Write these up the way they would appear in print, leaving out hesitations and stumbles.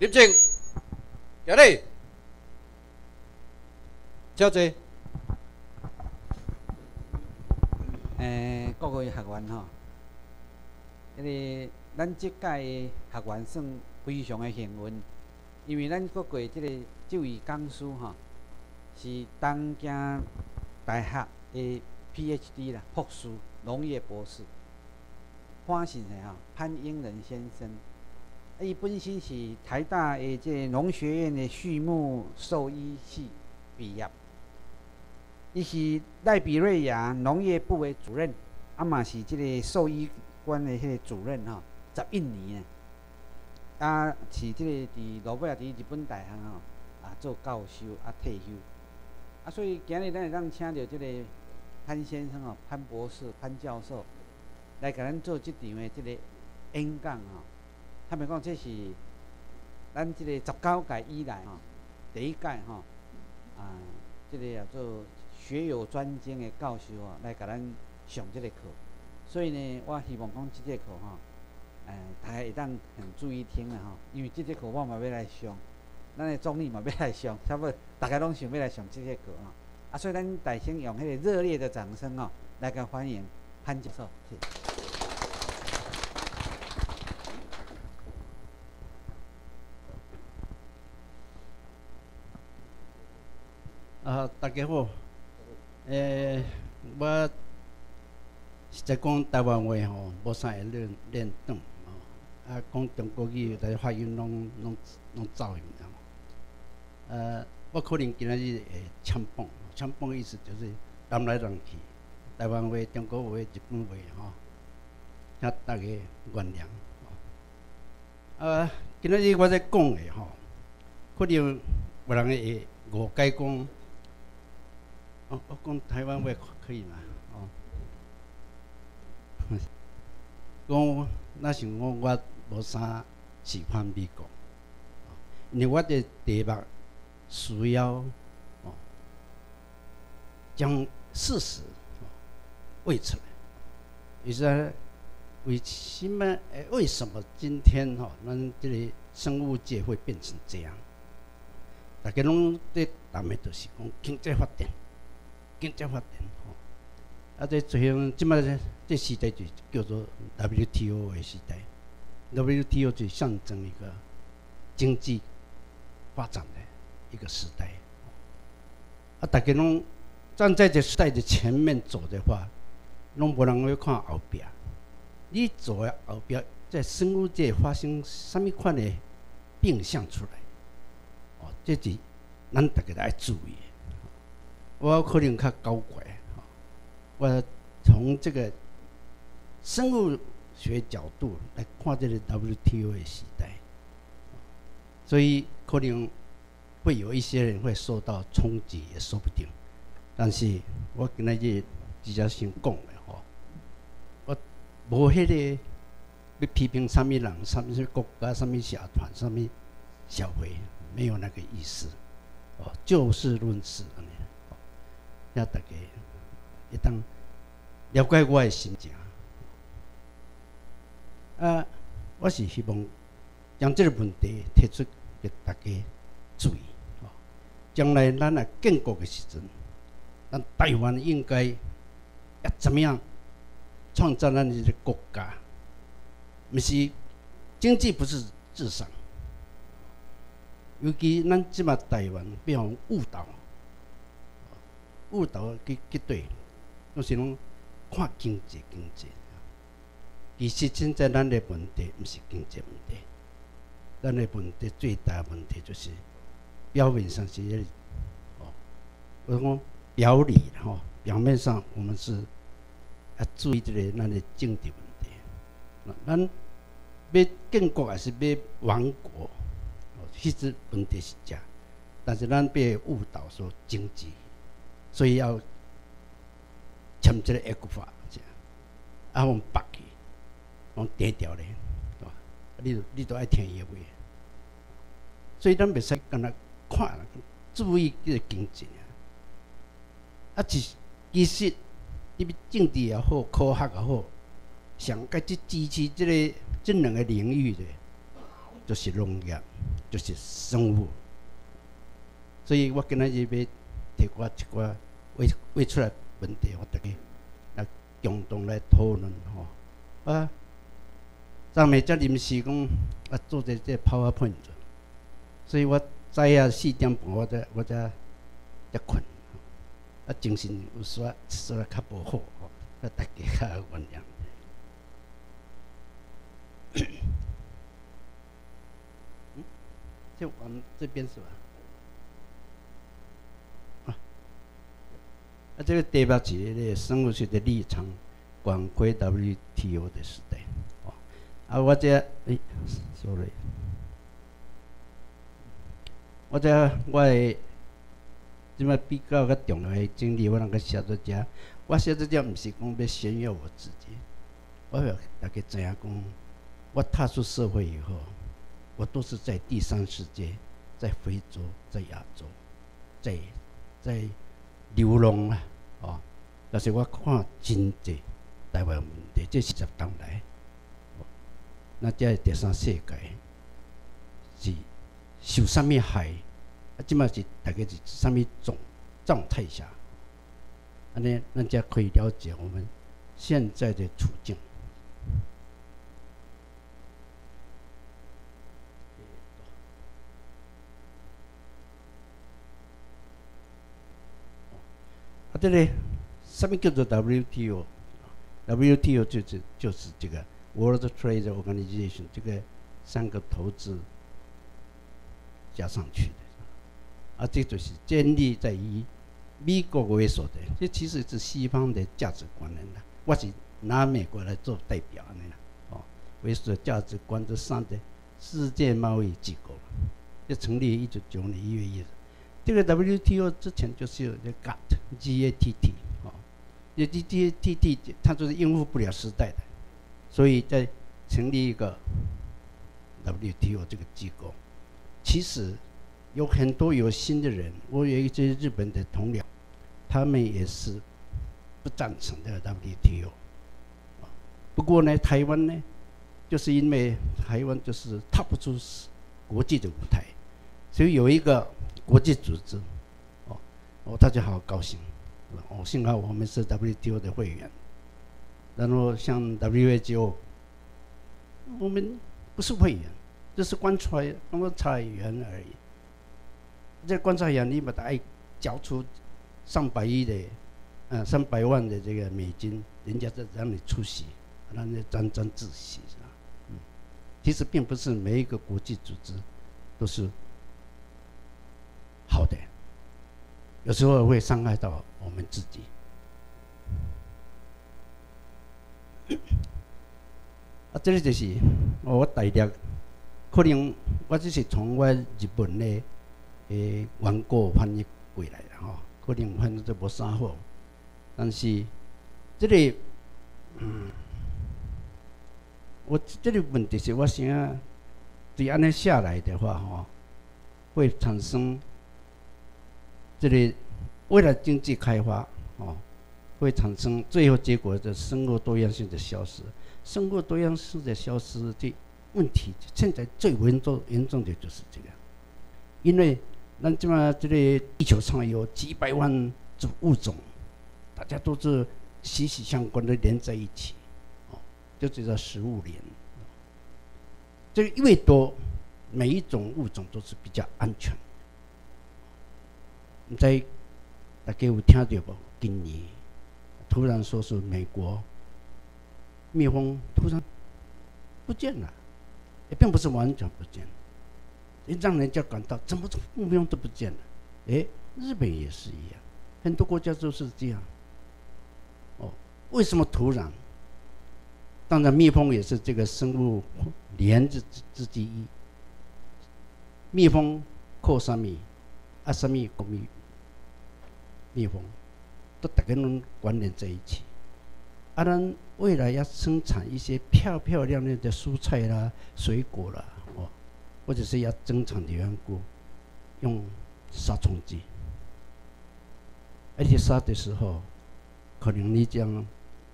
立正，行礼，请坐。 各位学员吼，咱即届的学员算非常的幸运，因为咱国过这位讲师吼，是东京大学的 PhD 啦，博士，农业博士，潘姓的吼，潘英仁先生。伊本身是台大的农学院的畜牧兽医系毕业。伊是赖比瑞亚农业部的主任，嘛是兽医官的主任吼，11年是伫罗贝尔伫日本大学吼做教授退休，所以今日咱会当请到潘先生吼，潘博士、潘教授来甲咱做这场的演讲吼。他们讲这是咱19届以来吼第一届吼叫做学有专精的教授来甲咱上这个课，所以呢，我希望讲这节课大家会当很注意听啦吼，因为这节课我嘛要来上，咱的总理嘛要来上，差不多大家拢想要来上这节课所以咱大先用热烈的掌声来甲欢迎潘教授。 大家好，我实在讲台湾话吼，无啥会练懂讲中国语，但是发音拢走样。我可能今仔日会抢蹦意思就是南来南去，台湾话、中国话、日本话吼，请大家原谅。今仔日我在讲的吼，可能有人会误解讲。我讲台湾话可以嘛？讲那想讲我无啥喜欢美国，因为我的题目需要将事实问出来，就是为什么今天咱这个生物界会变成这样？大家拢在谈的就是讲经济发展。这即摆这时代就叫做 WTO 的时代 ，WTO 就象征一个经济发展的一个时代。大家拢站在这时代的前面走的话，拢无人会看后边。你走的后边，在生物界发生什么款的变相出来？这是咱大家爱注意的。我可能较高怪，我从这个生物学角度来看这个 WTO 的时代，所以可能会有一些人会受到冲击，也说不定。但是我今仔日直接先讲的我无迄个要批评什么人、什么国家、什么社团、什么社会，没有那个意思。就事论事让大家会当了解我的心情。我是希望将这个问题提出给大家注意。将来咱来建国的时阵，咱台湾应该要怎么样创造咱的国家？不是经济不是至上，尤其咱即马台湾被人误导去对，拢是拢看经济。其实现在咱的问题不是经济问题，咱的问题最大的问题就是表面上是我讲表里表面上我们是要注意这个咱的政治问题。咱要建国还是要亡国？其实问题是这，但是咱被误导说经济。所以要签这个ECFA，我们绑去，我们低调咧，你都爱听伊的话。所以咱袂使干那看，注意这个经济其实你政治也好，科学也好，上该去支持这两个领域的，就是农业， 就是生物。所以我今仔日要提我一寡画出来问题，我大家来共同来讨论吼。啊，昨暝才临时讲做这 PowerPoint， 所以我知影4点半我才困，精神有煞较无好吼，大家较原谅。就往这边是吧？这个代表起那个生物学的立场，广归 WTO 的时代。我sorry， 我即摆比较较重要的经历，我能够写作者。我写作者毋是讲要炫耀我自己，我要大家知影讲，我踏出社会以后，我都是在第三世界，在非洲，在亚洲，在流浪啊，但是我看真济台湾问题，这40年来，那这第三世界是受啥物害？即摆是大家是啥物状态下？安尼，咱才可以了解我们现在的处境。这里什么叫做 WTO？WTO 就是这个 World Trade Organization 这个3个头字加上去的，这就是建立在于美国为首的，这其实是西方的价值观的啦。我是拿美国来做代表的啦，为首的价值观这3的世界贸易机构，这成立于1995年1月1日。这个 WTO 之前就是有这 GATT， 这 GATT 它就是应付不了时代的，所以在成立一个 WTO 这个机构。其实有很多有心的人，我有一些日本的同僚，他们也是不赞成的 WTO。不过呢，台湾呢，就是因为台湾就是踏不出国际的舞台，所以有一个国际组织，大家好高兴，幸好我们是 WTO 的会员。然后像 WHO， 我们不是会员，就是观察员而已。这观察员你把它交出300亿的，300万的这个美金，人家在让你出席，让你沾自喜，是吧？其实并不是每一个国际组织都是好的，有时候会伤害到我们自己。这里就是我大略，可能我只是从我日本的原稿翻译过来的可能翻译得无啥好，但是这里我这里问题是我想，对安尼下来的话会产生这里未来经济开发会产生最后结果的生物多样性的消失。生物多样性的消失的问题，现在最严重的就是这个，因为咱这么这个地球上有几百万种物种，大家都是息息相关的连在一起，就叫食物链。这个越多，每一种物种都是比较安全。你在大家有听到无？今年突然说是美国蜜蜂突然不见了，也并不是完全不见，也让人家感到怎么蜜蜂都不见了。日本也是一样，很多国家都是这样。为什么突然？当然，蜜蜂也是这个生物链之一。蜜蜂靠什么？什么讲蜜蜂，都大家拢关联在一起。咱未来要生产一些漂漂亮亮的蔬菜啦、水果啦，或者是要增产的缘故，用杀虫剂。而且杀的时候，可能你将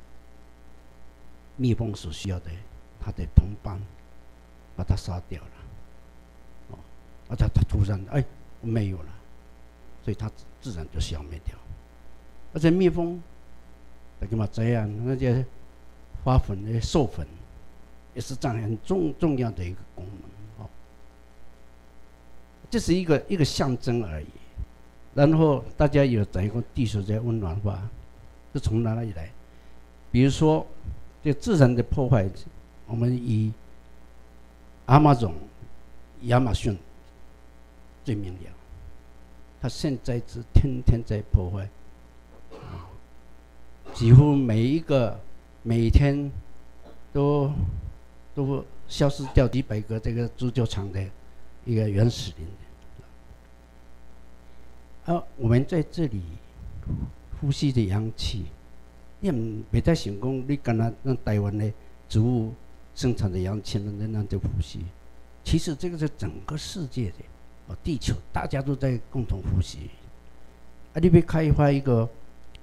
蜜蜂所需要的它的同伴，把它杀掉了。 它突然哎没有了，所以它自然就消灭掉。而且蜜蜂，大家嘛知啊，那些花粉、那些授粉，也是占很重要的一个功能哦。这是一个象征而已。然后大家有讲过地球在温暖化，是从哪里来？比如说，这自然的破坏，我们以亚马逊最明了，它现在是天天在破坏，几乎每天都消失掉几百个这个足球场的一个原始林。我们在这里呼吸的氧气，你唔别再想讲，你干那让台湾的植物生产的氧气能在呼吸，其实这个是整个世界的地球大家都在共同呼吸。你要开发一个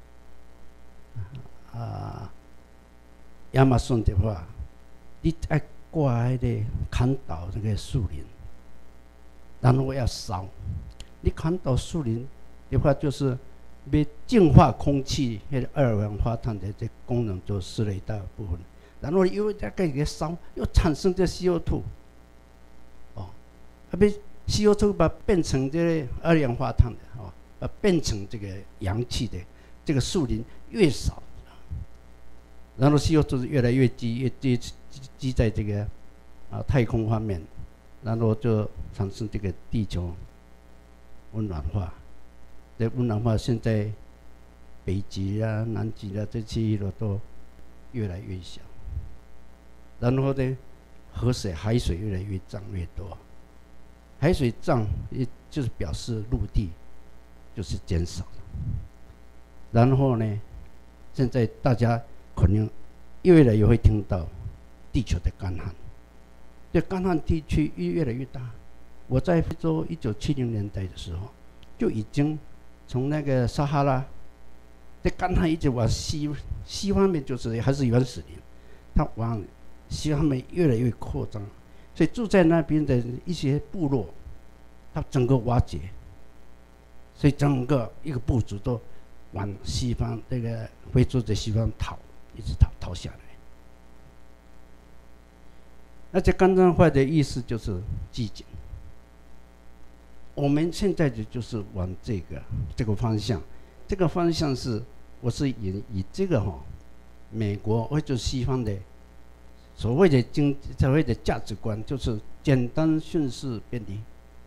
亚马逊的话，你爱挂那个砍倒那个树林，然后要烧。你砍倒树林的话，就是要净化空气，那个二氧化碳的这功能就失了一大部分。然后又再给它烧，又产生这 CO2， 被 CO2 把它变成这个二氧化碳的把变成这个氧气的，这个树林越少，然后 CO2 越来越积在这个太空方面，然后就产生这个地球温暖化。这温暖化现在北极啊、南极啊这区域都越来越小，然后呢，海水越来越涨越多，海水涨也就是表示陆地就是减少了。然后呢，现在大家可能越来越会听到地球的干旱，这干旱地区越来越大。我在非洲1970年代的时候，就已经从那个撒哈拉这干旱一直往西方面，就是还是原始林，它往西方面越来越扩张，所以住在那边的一些部落，它整个瓦解，所以整个一个部族都往西方这个非洲的西方逃，一直逃下来。那这干旱化的意思就是寂静。我们现在就是往这个方向，这个方向是我是以这个美国或者西方的所谓的价值观，就是简单、迅速、便利。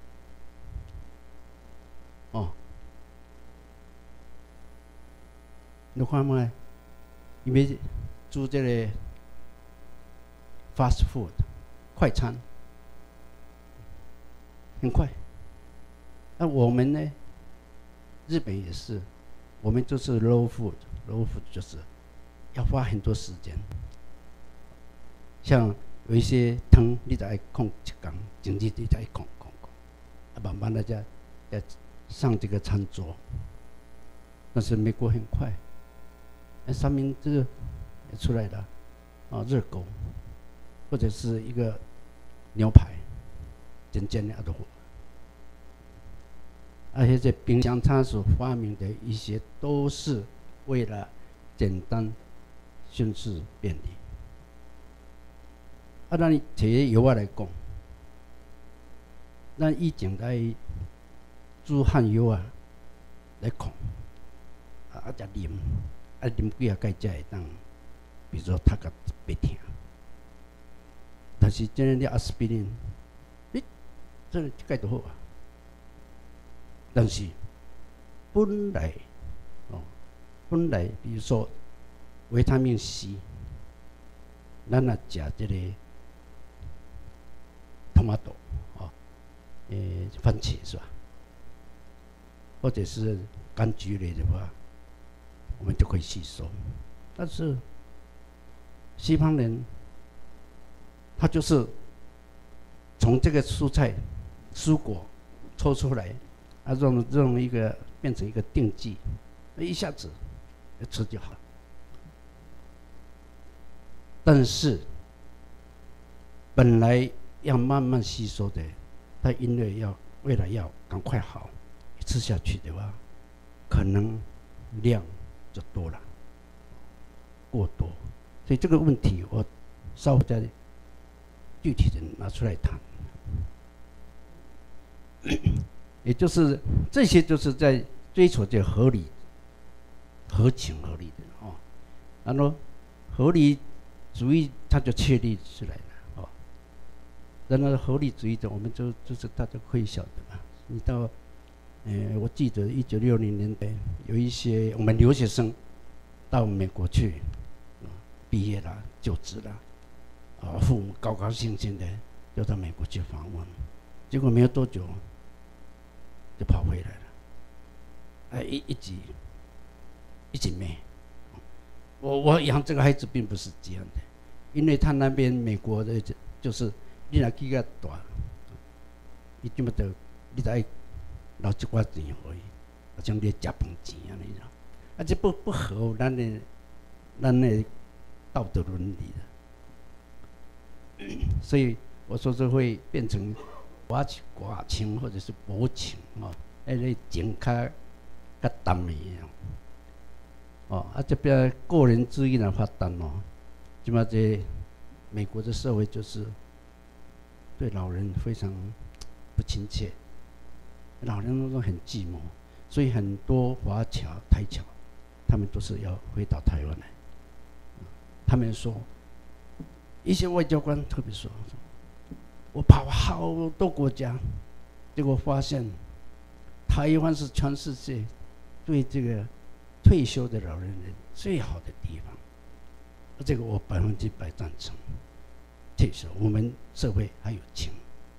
你看嘛，因为做这个 fast food 快餐，很快。那我们呢？日本也是，我们就是 low food 就是要花很多时间。像有一些汤，你得控一缸，经济你得控，慢慢的再上这个餐桌。但是美国很快，三明治也出来了，热狗，或者是一个牛排，简的都。而且这冰箱它所发明的一些，都是为了简单、迅速、便利。咱摕药仔来讲，咱以前在煮汉药来控，食啉，啉几盖才会当，比如说头壳别疼。但是这个阿司匹林，这盖就好啊。但是本来，比如说维他命 C， 咱若食这个tomato，番茄是吧？或者是柑橘类的话，我们就可以吸收。但是西方人，他就是从这个蔬菜、蔬果抽出来。用一个变成一个定剂，一下子吃就好。但是本来要慢慢吸收的，它因为要为了要赶快好，吃下去的话，可能量就多了，过多。所以这个问题我稍后再具体的拿出来谈。也就是这些，就是在追求这合理、合情合理的哦。然后合理主义它就确立出来了哦。然后合理主义者，我们就是大家可以晓得嘛。你到我记得1960年代有一些我们留学生到美国去，毕业了、就职了，父母高高兴兴的就到美国去访问，结果没有多久就跑回来了，一起灭。我养这个孩子并不是这样的，因为他那边美国的就是你若去个大，你怎么得你得留一寡钱而已，好像你食饭钱啊那种，这不合咱的道德伦理的。所以我说这会变成寡情或者是薄情哦，那情较淡的哦，这边个人主义的发展哦，即嘛这美国的社会就是对老人非常不亲切，老人都很寂寞，所以很多华侨、台侨，他们都是要回到台湾来。他们说，一些外交官特别说，我跑好多国家，结果发现台湾是全世界对这个退休的老人最好的地方。这个我100%赞成。退休，我们社会还有情。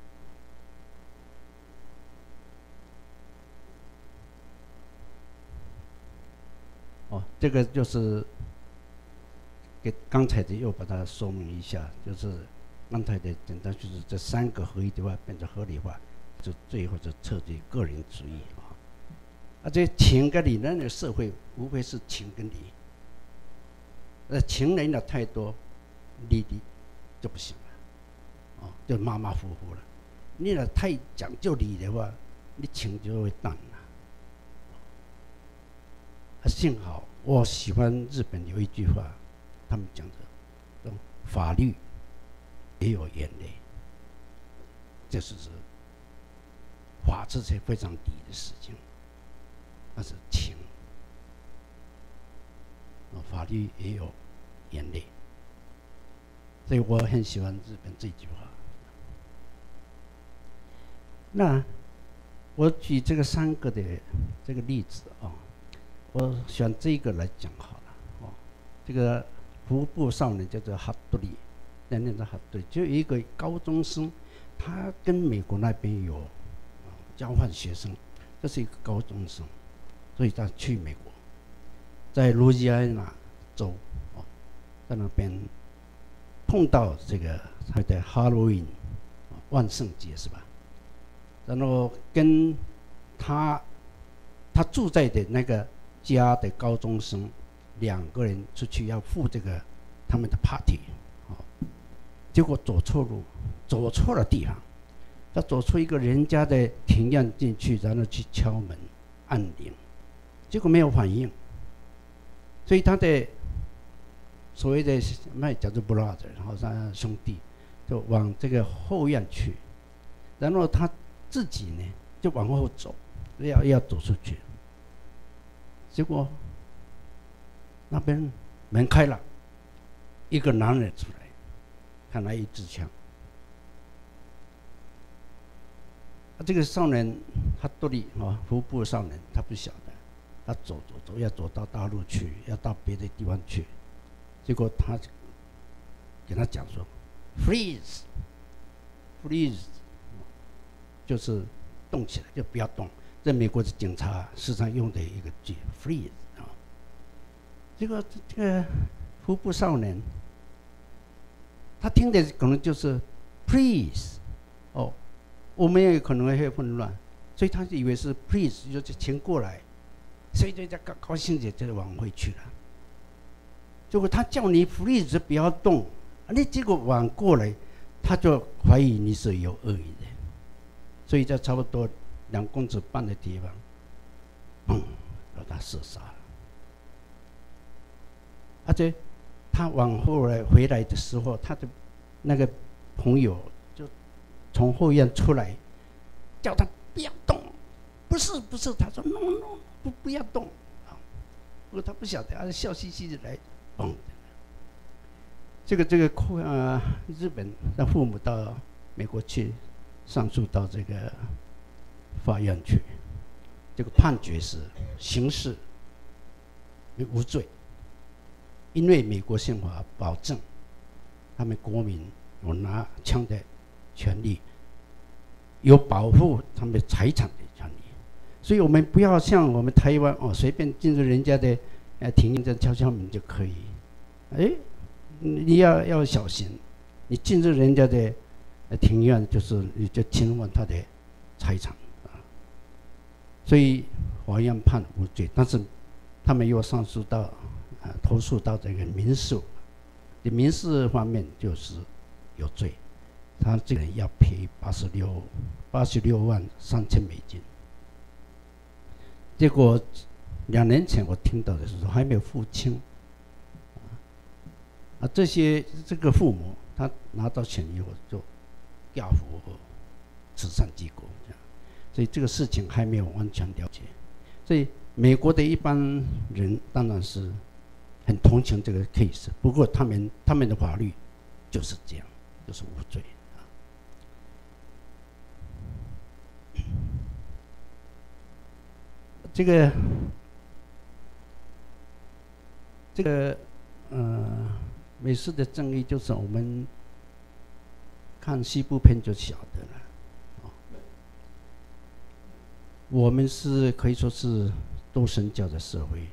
这个就是给刚才的又把它说明一下，就是刚才的简单就是这3个合一的话变成合理化，就最后就彻底个人主义这情跟理，那个社会无非是情跟理，情人了太多，理就不行了，就马马虎虎了。你若太讲究理的话，你情就会淡了。幸好我喜欢日本有一句话，他们讲的，法律也有眼泪，这是法治是非常低的事情，那是情，法律也有眼泪，所以我很喜欢日本这句话。那我举这个3个的这个例子我选这个来讲好了这个服部少年叫做哈多里，念的哈多里，就有一个高中生，他跟美国那边有交换学生，这是一个高中生，所以他去美国，在路易安那州在那边碰到这个他的 Halloween 万圣节是吧？然后跟他住在的那个家的高中生2个人出去要赴这个他们的 party 结果走错路，走错了地方，他走出一个人家的庭院进去，然后去敲门按铃，结果没有反应，所以他的所谓的叫做 brother 好像兄弟就往这个后院去，然后他自己呢就往后走，要走出去，结果那边门开了，一个男人出来，看来一支枪。这个少年他多利服部少年，他不晓得，他走要走到大陆去，要到别的地方去，结果他给他讲说 freeze， 就是动起来，就不要动。在美国的警察时常用的一个句 freeze 结果这个服部少年，他听的可能就是 please 我们也可能会混乱，所以他以为是 please 就是请过来，所以人家高兴就往回去了。结果他叫你 please 不要动，你结果往过来，他就怀疑你是有恶意的，所以在差不多公尺半的地方，砰，把他射杀了。而且他往后来回来的时候，他的那个朋友就从后院出来，叫他不要动。不是，他说 no， 不要动。不过他不晓得，他笑嘻嘻的来，嘣。这个日本的父母到美国去上诉到这个法院去，这个判决是刑事无罪，因为美国宪法保证他们国民有拿枪的权利，有保护他们财产的权利，所以我们不要像我们台湾随便进入人家的庭院，这敲敲门就可以，你要小心，你进入人家的庭院，就是你就侵犯他的财产啊。所以法院判无罪，但是他们又上诉到投诉到这个民事，民事方面就是有罪，他这个人要赔86万3千美金。结果2年前我听到的时候还没有付清。这个父母他拿到钱以后就调付慈善机构，所以这个事情还没有完全了解。所以美国的一般人当然是很同情这个 case， 不过他们的法律就是这样，就是无罪。这个美式的正义就是我们看西部片就晓得了。我们是可以说是多神教的社会，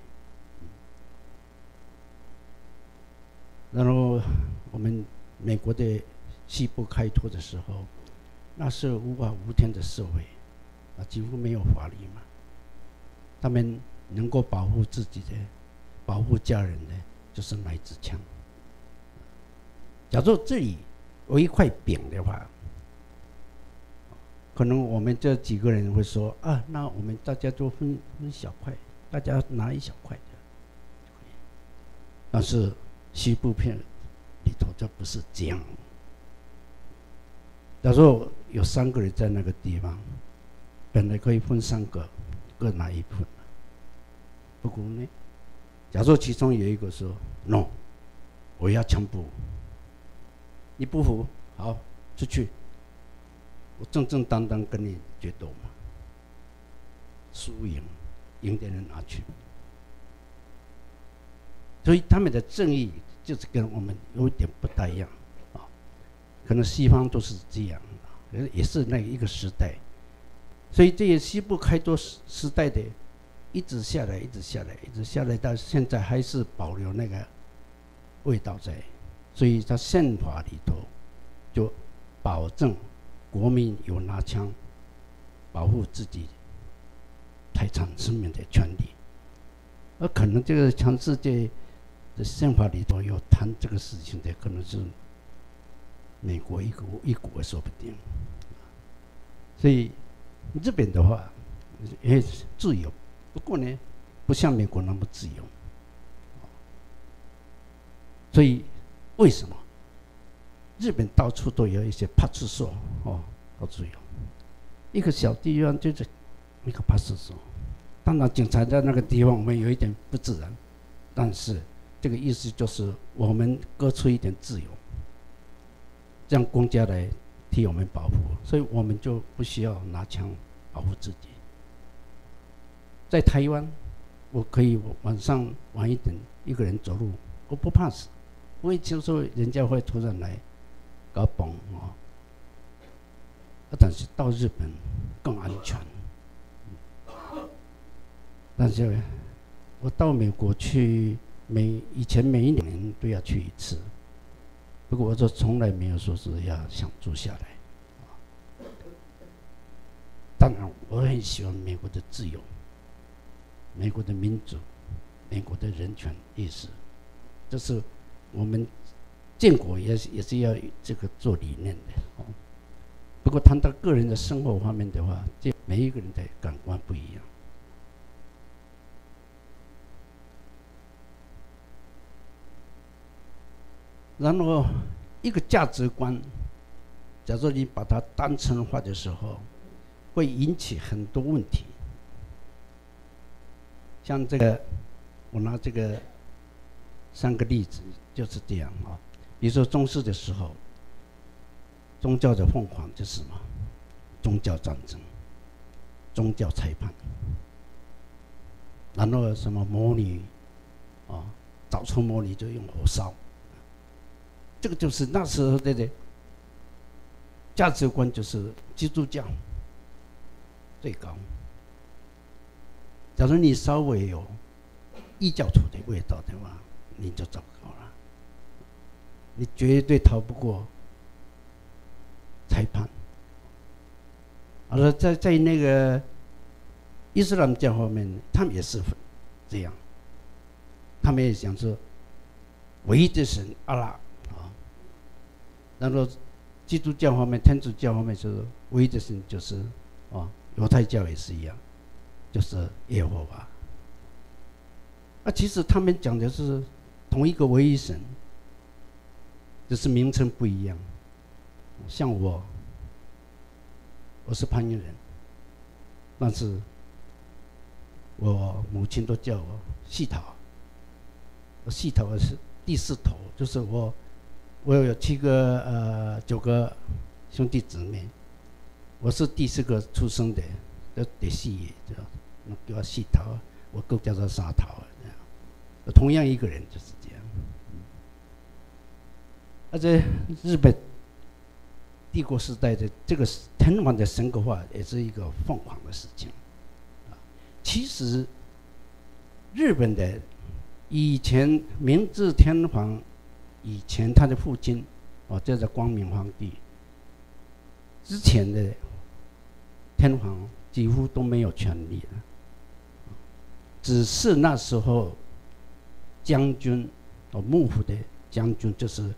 然后我们美国的西部开拓的时候，那是无法无天的社会，几乎没有法律嘛。他们能够保护自己的、保护家人的，就是那一支枪。假如这里有一块饼的话，可能我们这几个人会说那我们大家都分小块，大家拿一小块的。但是西部片里头就不是这样。假如有3个人在那个地方，本来可以分3个，各拿一份。不过呢，假如其中有一个说 no， 我要全部。你不服，好，出去，我正正当当跟你决斗嘛，输赢的人拿去。所以他们的正义就是跟我们有一点不大一样可能西方都是这样也是那一个时代。所以这些西部开拓时代的一直下来到现在还是保留那个味道在。所以在宪法里头就保证国民有拿枪保护自己财产生命的权利。而可能这个全世界的宪法里头有谈这个事情的，可能是美国一股也说不定。所以日本的话也自由，不过呢不像美国那么自由。所以为什么日本到处都有一些派出所到处有一个小地方就是一个派出所。当然警察在那个地方我们有一点不自然，但是这个意思就是我们割出一点自由，让公家来替我们保护，所以我们就不需要拿枪保护自己。在台湾我可以晚上晚一点一个人走路，我不怕死，不会就说人家会突然来搞崩但是到日本更安全。但是我到美国去，以前每一年都要去一次，不过我就从来没有说是要想住下来。当然我很喜欢美国的自由，美国的民主，美国的人权意识，这是我们建国也是要这个做理念的。不不过谈到个人的生活方面的话，这每一个人的感官不一样。然后一个价值观，假如你把它单纯化的时候，会引起很多问题。像这个，我拿这个3个例子就是这样啊。比如说中世的时候，宗教的凤凰就是什么？宗教战争、宗教裁判，然后什么魔女啊，找出魔女就用火烧。这个就是那时候的价值观，就是基督教最高。假如你稍微有异教徒的味道的话，你就糟糕了，你绝对逃不过裁判。而在那个伊斯兰教方面，他们也是这样，他们也想说唯一的神阿拉啊，然后基督教方面、天主教方面就是唯一的神就是啊，犹太教也是一样，就是耶和华。其实他们讲的是同一个唯一神，只是名称不一样。像我是潘英人，但是我母亲都叫我细头。细头是第4头，就是我有9个兄弟姊妹，我是第4个出生的，第4个，叫我细头，我哥叫做3头，这样，同样一个人就是这样。而且日本帝国时代的这个天皇的神格化也是一个疯狂的事情。其实日本的以前明治天皇以前他的父亲叫做光明皇帝之前的天皇几乎都没有权力了，只是那时候将军幕府的将军就是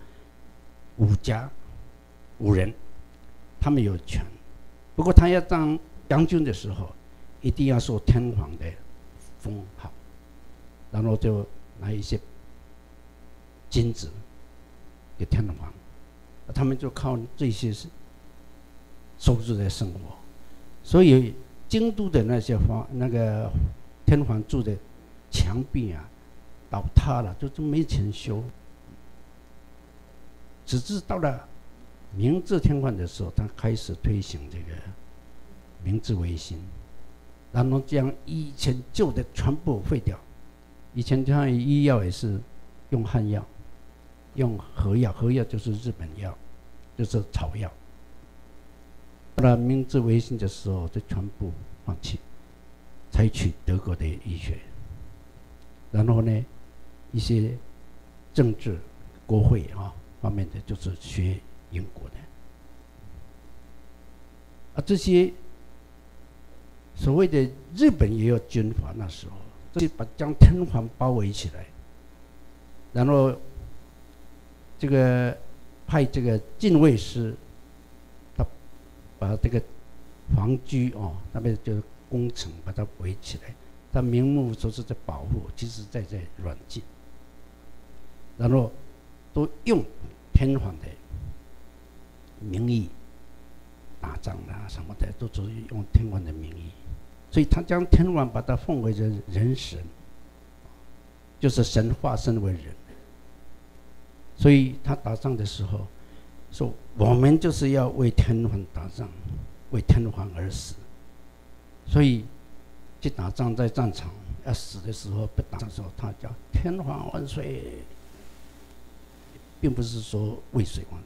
武人，他们有权。不过他要当将军的时候，一定要受天皇的封号，然后就拿一些金子给天皇，他们就靠这些收入在生活。所以京都的那些天皇住的墙壁啊倒塌了，就没钱修。直至到了明治天皇的时候，他开始推行这个明治维新，然后将以前旧的全部废掉。以前像医药也是用汉药，用和药，和药就是日本药，就是草药。到了明治维新的时候，就全部放弃，采取德国的医学。然后呢，一些政治、国会方面的就是学英国的。这些所谓的日本也有军阀，那时候这将天皇包围起来，然后这个派这个禁卫师，他把这个皇居那边就是工程把它围起来，他名目说是在保护，其实在软禁，然后都用天皇的名义打仗啊什么的，都是用天皇的名义，所以他将天皇把他奉为人神，就是神化身为人。所以他打仗的时候说，我们就是要为天皇打仗，为天皇而死。所以去打仗，在战场要死的时候，不打仗的时候，他叫天皇万岁，并不是说为谁万岁。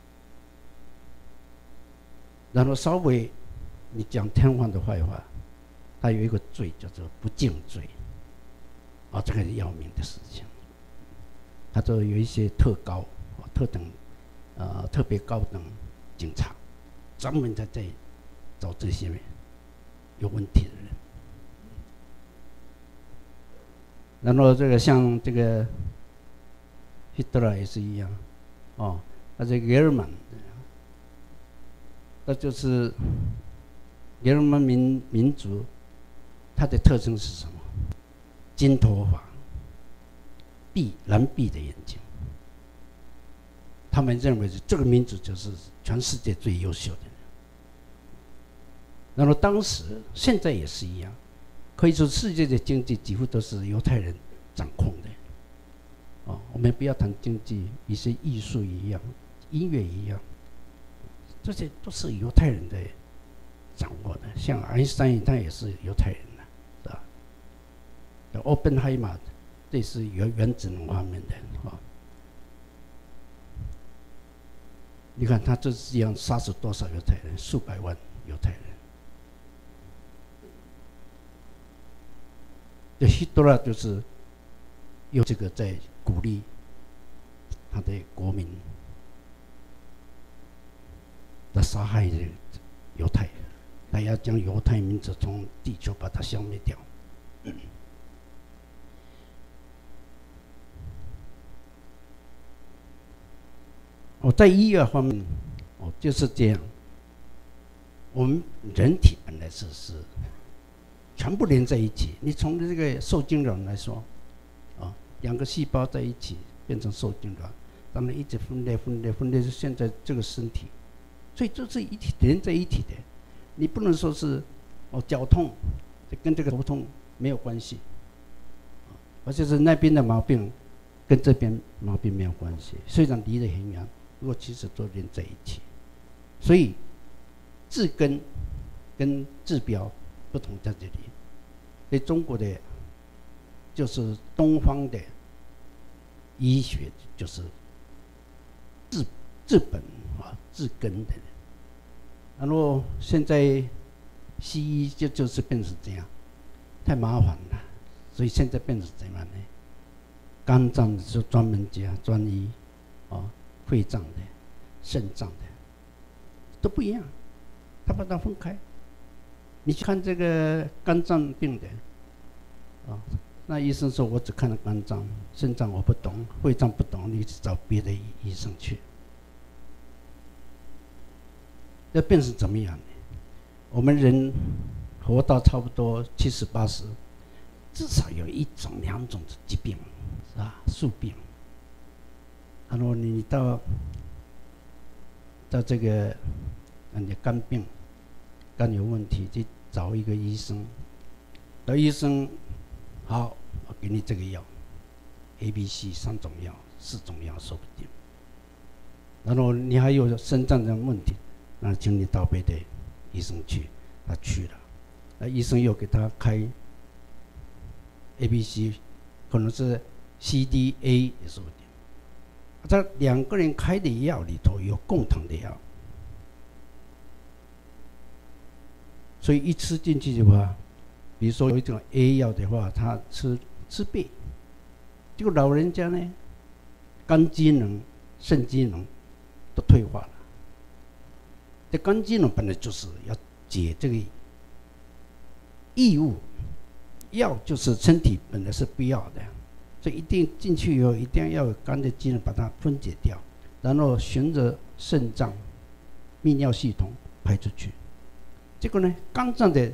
然后稍微你讲天皇的坏话，他有一个罪叫做不敬罪，这个是要命的事情。他就有一些特高、特等、特别高等警察，专门在找这些有问题的人。然后这个像这个希特勒也是一样，他这个耶尔曼， 那就是耶路撒冷民族，它的特征是什么？金头发，蓝碧的眼睛。他们认为这个民族就是全世界最优秀的人。然后当时、现在也是一样，可以说世界的经济几乎都是犹太人掌控的。我们不要谈经济，一些艺术一样，音乐一样，这些都是犹太人的掌握的。像爱因斯坦他也是犹太人的，是吧？奥本海默这是原子能方面的你看他就是这样杀死多少犹太人，数百万犹太人。这希特勒就是用这个在鼓励他的国民来杀害犹太人，他要将犹太民族从地球把它消灭掉。在医药方面，就是这样。我们人体本来是全部连在一起。你从这个受精卵来说，两个细胞在一起变成受精卵，然后一直分裂，是现在这个身体，所以这是一体连在一起的。你不能说是脚痛，跟这个头痛没有关系，而且是那边的毛病跟这边毛病没有关系，虽然离得很远。如果其实都连在一起，所以治根跟治标不同在这里。所以中国的，就是东方的医学就是治本治根的。然后现在西医就是变成这样，太麻烦了，所以现在变成怎样呢？肝脏就专门专医肺脏的、肾脏的都不一样，他把它分开。你去看这个肝脏病的，那医生说我只看了肝脏，肾脏我不懂，肺脏不懂，你去找别的医生去。这变成怎么样呢？我们人活到差不多70、80，至少有1种、2种的疾病，是吧？宿病。然后你到这个你的肝病，肝有问题，去找一个医生，找医生好，我给你这个药 ，A、B、C 3种药、4种药说不定。然后你还有肾脏的问题，那请你到别的医生去，他去了，那医生又给他开 A、B、C， 可能是 C、D、A 也说不定。这2个人开的药里头有共同的药，所以一吃进去的话，比如说有一种 A 药的话，他吃B，这个老人家呢，肝机能、肾机能都退化了。这肝机能本来就是要解这个异物，药就是身体本来是不要的。所以一定进去以后，一定要有肝的机能把它分解掉，然后循着肾脏、泌尿系统排出去。结果呢，肝脏的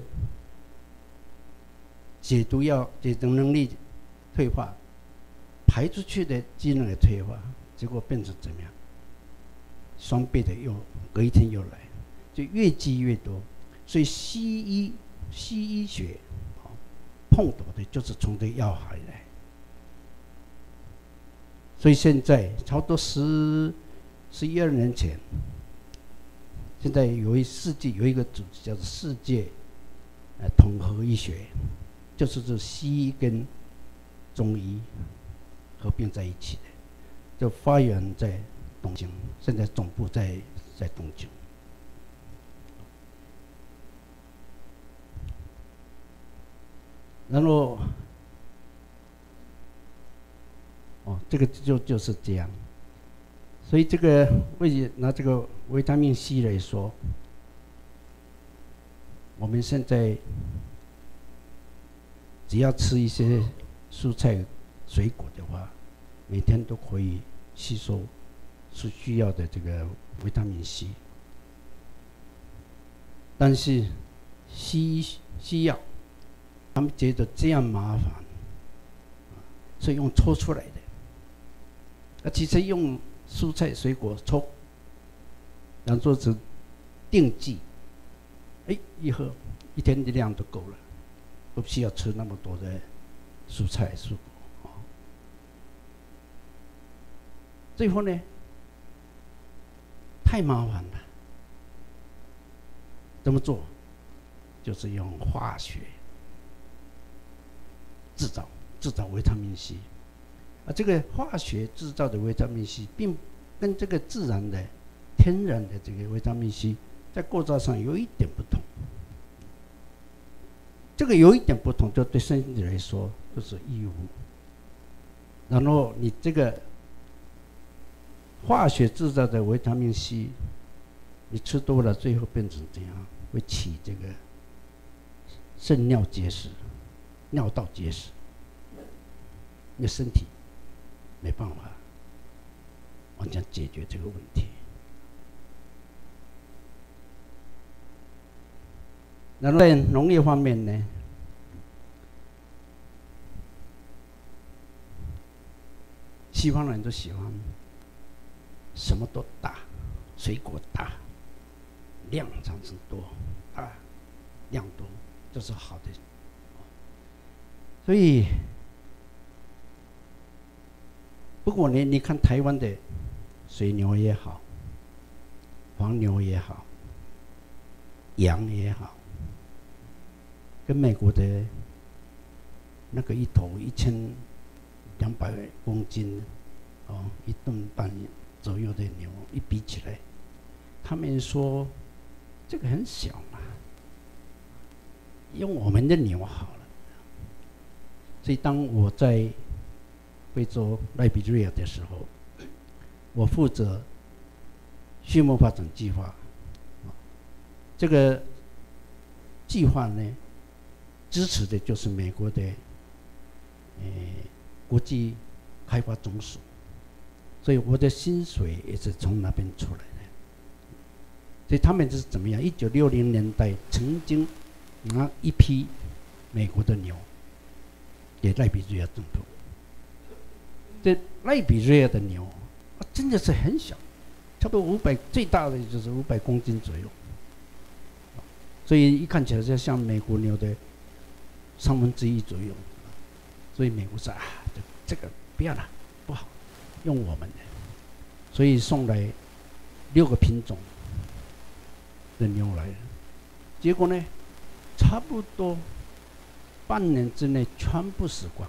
解毒能力退化，排出去的机能也退化，结果变成怎么样？双倍的隔一天又来，就越积越多。所以西医学碰到的就是从这药海来。所以现在差不多11、12年前，现在有一个组织叫做世界统合医学，就是这西医跟中医合并在一起的，就发源在东京，现在总部在东京。然后这个就是这样，所以这个拿这个维他命 C 来说，我们现在只要吃一些蔬菜、水果的话，每天都可以吸收所需要的这个维他命 C。 但是西药，他们觉得这样麻烦，所以用抽出来的。其实用蔬菜水果抽，当做是定剂，一喝一天的量就够了，不需要吃那么多的蔬菜蔬果。最后呢，太麻烦了，怎么做？就是用化学制造维他命 C。这个化学制造的维他命 C 并跟这个自然的天然的这个维他命 C 在构造上有一点不同。这个有一点不同，就对身体来说就是义务。然后你这个化学制造的维他命 C， 你吃多了，最后变成怎样？会起这个肾尿结石、尿道结石，你身体没办法完全解决这个问题。然后在农业方面呢，西方人都喜欢什么都大，水果大，量产生多，量多，这是好的。所以，不过呢，你看台湾的水牛也好，黄牛也好，羊也好，跟美国的那个一头1200公斤，1吨半左右的牛一比起来，他们说这个很小嘛，用我们的牛好了。所以当我在非洲赖比瑞亚的时候，我负责畜牧发展计划。这个计划呢，支持的就是美国的国际开发总署，所以我的薪水也是从那边出来的。所以他们是怎么样？1960年代曾经拿一批美国的牛给赖比瑞亚政府。这赖比瑞亚的牛真的是很小，差不多500，最大的就是500公斤左右，所以一看起来就像美国牛的1/3左右。所以美国说这个不要了，不好，用我们的，所以送来6个品种的牛来了。结果呢，差不多半年之内全部死光。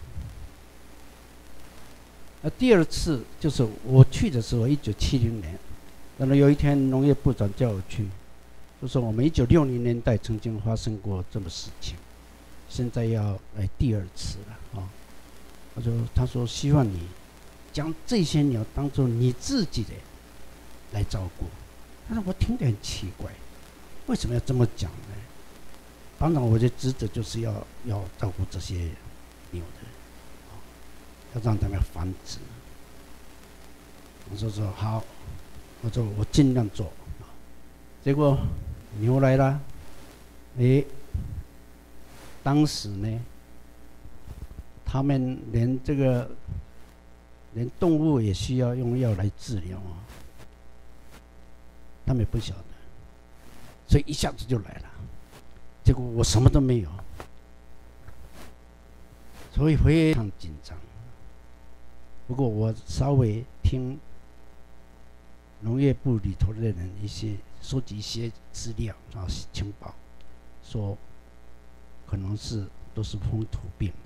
第二次就是我去的时候，1970年，然后有一天农业部长叫我去，就说我们1960年代曾经发生过这么事情，现在要来第二次了他说希望你将这些牛当作你自己的来照顾。但是我听得很奇怪，为什么要这么讲呢？当然我的职责就是要照顾这些牛的，要让他们繁殖。我说好，我说我尽量做。结果牛来了，当时呢，他们连动物也需要用药来治疗他们也不晓得，所以一下子就来了。结果我什么都没有，所以非常紧张。不过我稍微听农业部里头的人收集一些资料情报，说可能都是风土病的。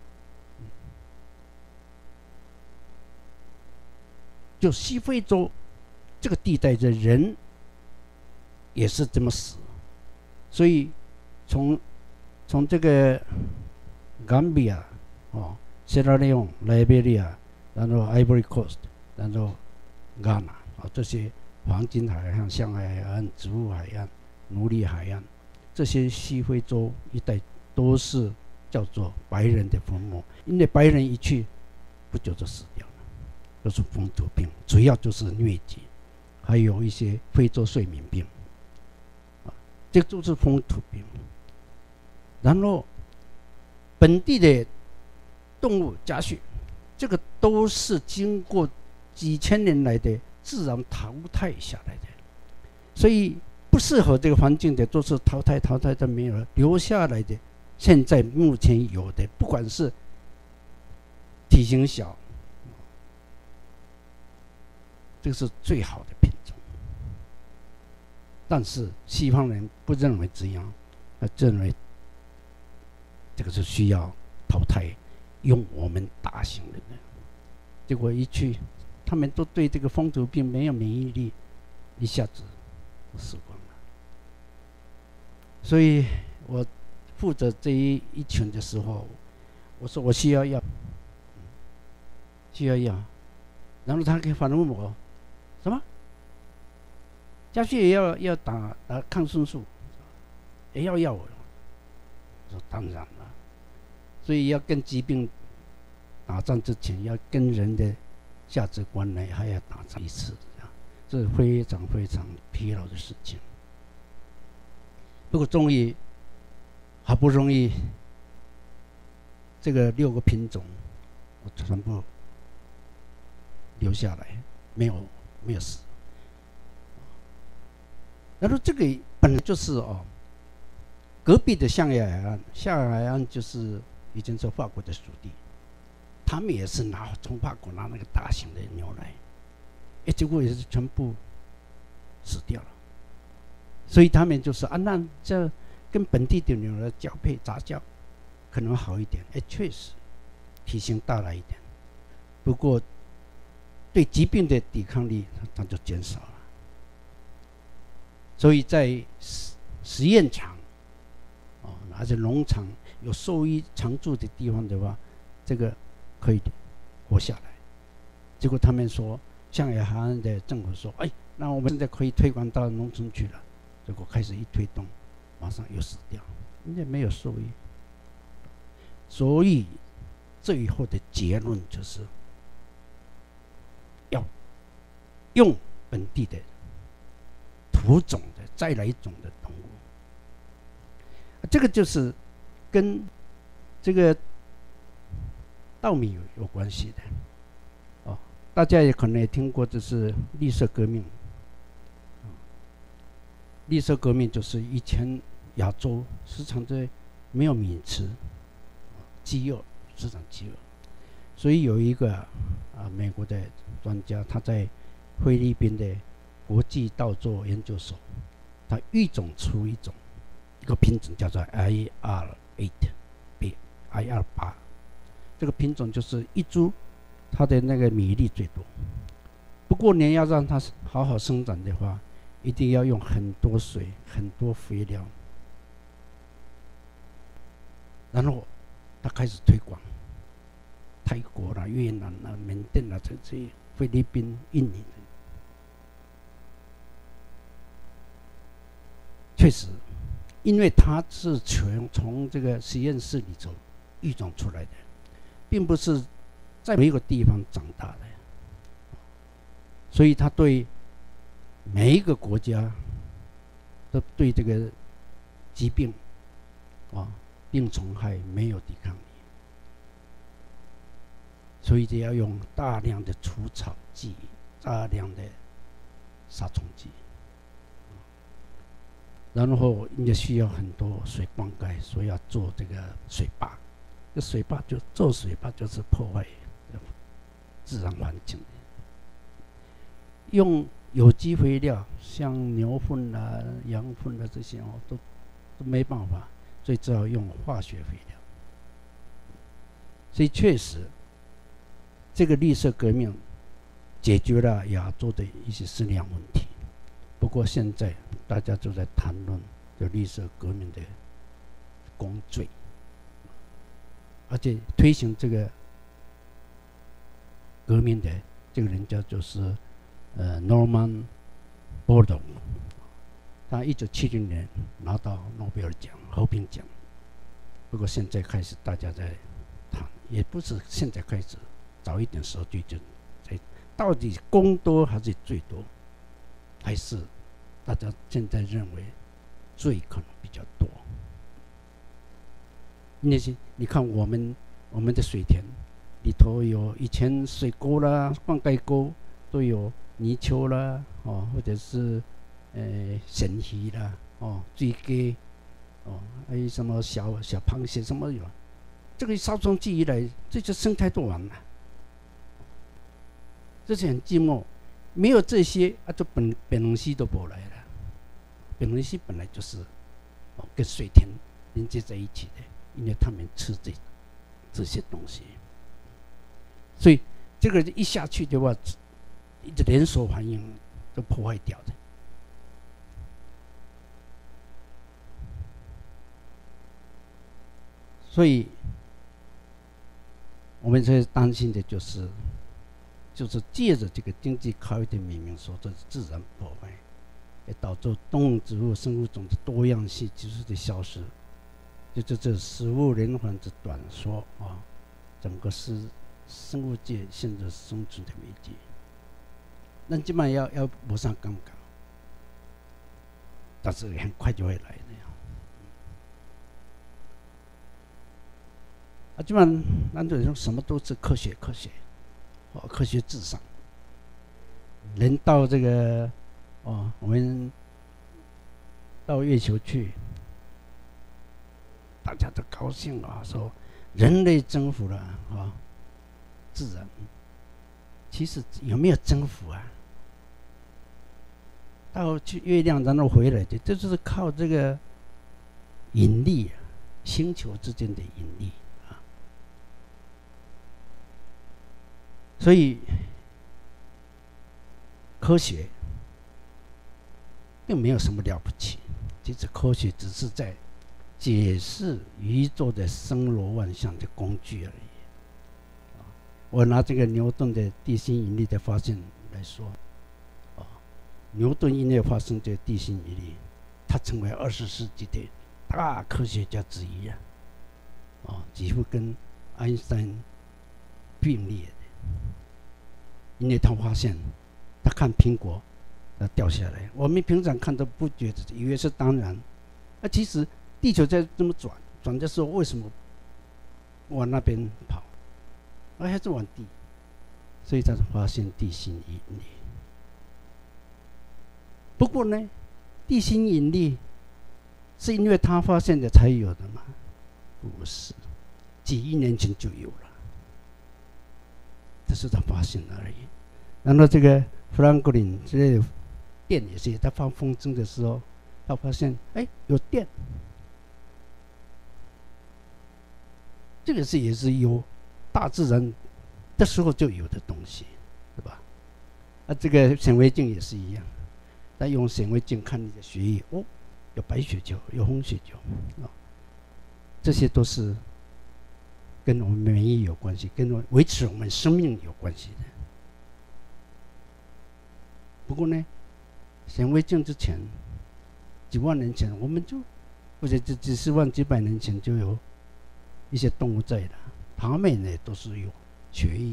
就西非洲这个地带的人也是这么死，所以从这个冈比亚、Sierra Leone、Liberia， 然后 Ivory Coast， 然后 Ghana 这些黄金海岸、象海岸、植物海岸、奴隶海岸，这些西非洲一带都是叫做白人的坟墓，因为白人一去不久就死掉了。都是风土病，主要就是疟疾，还有一些非洲睡眠病。 这就是风土病。然后本地的动物家畜，这个都是经过几千年来的自然淘汰下来的，所以不适合这个环境的都是淘汰的没有了，留下来的现在目前有的，不管是体型小，这个是最好的品种。但是西方人不认为这样，认为这个是需要淘汰，用我们大型人的。结果一去，他们都对这个风土病没有免疫力，一下子死光了。所以我负责这一群的时候，我说我需要药，然后他可以反问我，什么？家畜也要打抗生素，也要药。我说当然了，所以要跟疾病打仗之前，要跟人的价值观呢还要打仗一次，这是非常非常疲劳的事情。不过终于好不容易，这个6个品种我全部留下来，没有死。然后这个本来就是隔壁的象牙海岸就是以前是法国的属地，他们也是从法国拿那个大型的牛来，结果也是全部死掉了。所以他们就是那这跟本地的牛来交配杂交可能好一点，确实体型大了一点，不过对疾病的抵抗力它就减少了。所以在实验场而且农场有兽医常住的地方的话，这个可以活下来。结果他们说，象牙海岸的政府说，那我们现在可以推广到农村去了。结果开始一推动，马上又死掉，因为没有兽医。所以最后的结论就是要用本地的土种的再来种的动物。这个就是跟这个稻米有关系的。大家也可能也听过，这是绿色革命。绿色革命就是以前亚洲时常在没有米吃，饥饿，市场饥饿，所以有一个美国的专家，他在菲律宾的国际稻作研究所，他育种出一个品种叫做 IR8，这个品种就是一株它的那个米粒最多，不过你要让它好好生长的话，一定要用很多水、很多肥料，然后他开始推广，泰国啦、越南啦、缅甸啦，这些菲律宾、印尼，确实，因为它是从这个实验室里头育种出来的，并不是在每一个地方长大的，所以它对每一个国家都对这个疾病病虫害没有抵抗力，所以就要用大量的除草剂、大量的杀虫剂，然后也需要很多水灌溉，所以要做这个水坝。这水坝就是破坏自然环境的。用有机肥料，像牛粪啦、羊粪啦这些都没办法，所以只好用化学肥料。所以确实，这个绿色革命解决了亚洲的一些食粮问题。不过现在大家都在谈论这绿色革命的公罪，而且推行这个革命的这个人就是Norman Borlaug， 他1970年拿到诺贝尔奖和平奖。不过现在开始大家在谈，也不是现在开始，早一点时候就在到底公多还是最多，还是大家现在认为罪可能比较多。那些你看我们的水田里头有以前水沟啦、灌溉沟都有泥鳅啦，或者是鳝鱼啦，水鸡，还有什么小螃蟹什么有。这个稍纵即一来，这就生态都完了。这是很寂寞，没有这些啊，就本龙溪都不来了。本龙溪本来就是跟水田连接在一起的，因为他们吃这些东西，所以这个一下去的话，一直连锁反应都破坏掉的。所以我们最担心的就是借着这个经济考虑的名名所做的自然破坏，也导致动物、植物、生物种的多样性急速的消失，这食物连环的短缩啊，整个是生物界现在生存的危机。那基本上要马上刚刚，但是很快就会来的。基本上，咱这种什么都是科学，科学至上。人到这个，我们到月球去，大家都高兴啊，说人类征服了自然。其实有没有征服啊？到去月亮然后回来的，这就是靠这个引力，星球之间的引力。所以，科学并没有什么了不起。其实科学只是在解释宇宙的森罗万象的工具而已。我拿这个牛顿的地心引力的发现来说，牛顿因为发生这地心引力，他成为20世纪的大科学家之一几乎跟爱因斯坦并列。因为他发现，他看苹果，它掉下来，我们平常看都不觉得，以为是当然。其实地球在这么转的时候，为什么往那边跑？还是往地，所以他发现地心引力。不过呢，地心引力是因为他发现的才有的吗？不是，几亿年前就有了。只是他发现而已。然后这个富兰克林之类的电也是，他放风筝的时候，他发现有电，这个也是有大自然的时候就有的东西，对吧？这个显微镜也是一样，他用显微镜看你的血液，有白血球，有红血球，这些都是跟我们免疫有关系，跟维持我们生命有关系的。不过呢，显微镜之前几万年前，我们就或者几十万、几百年前就有一些动物在了，它们呢都是有血液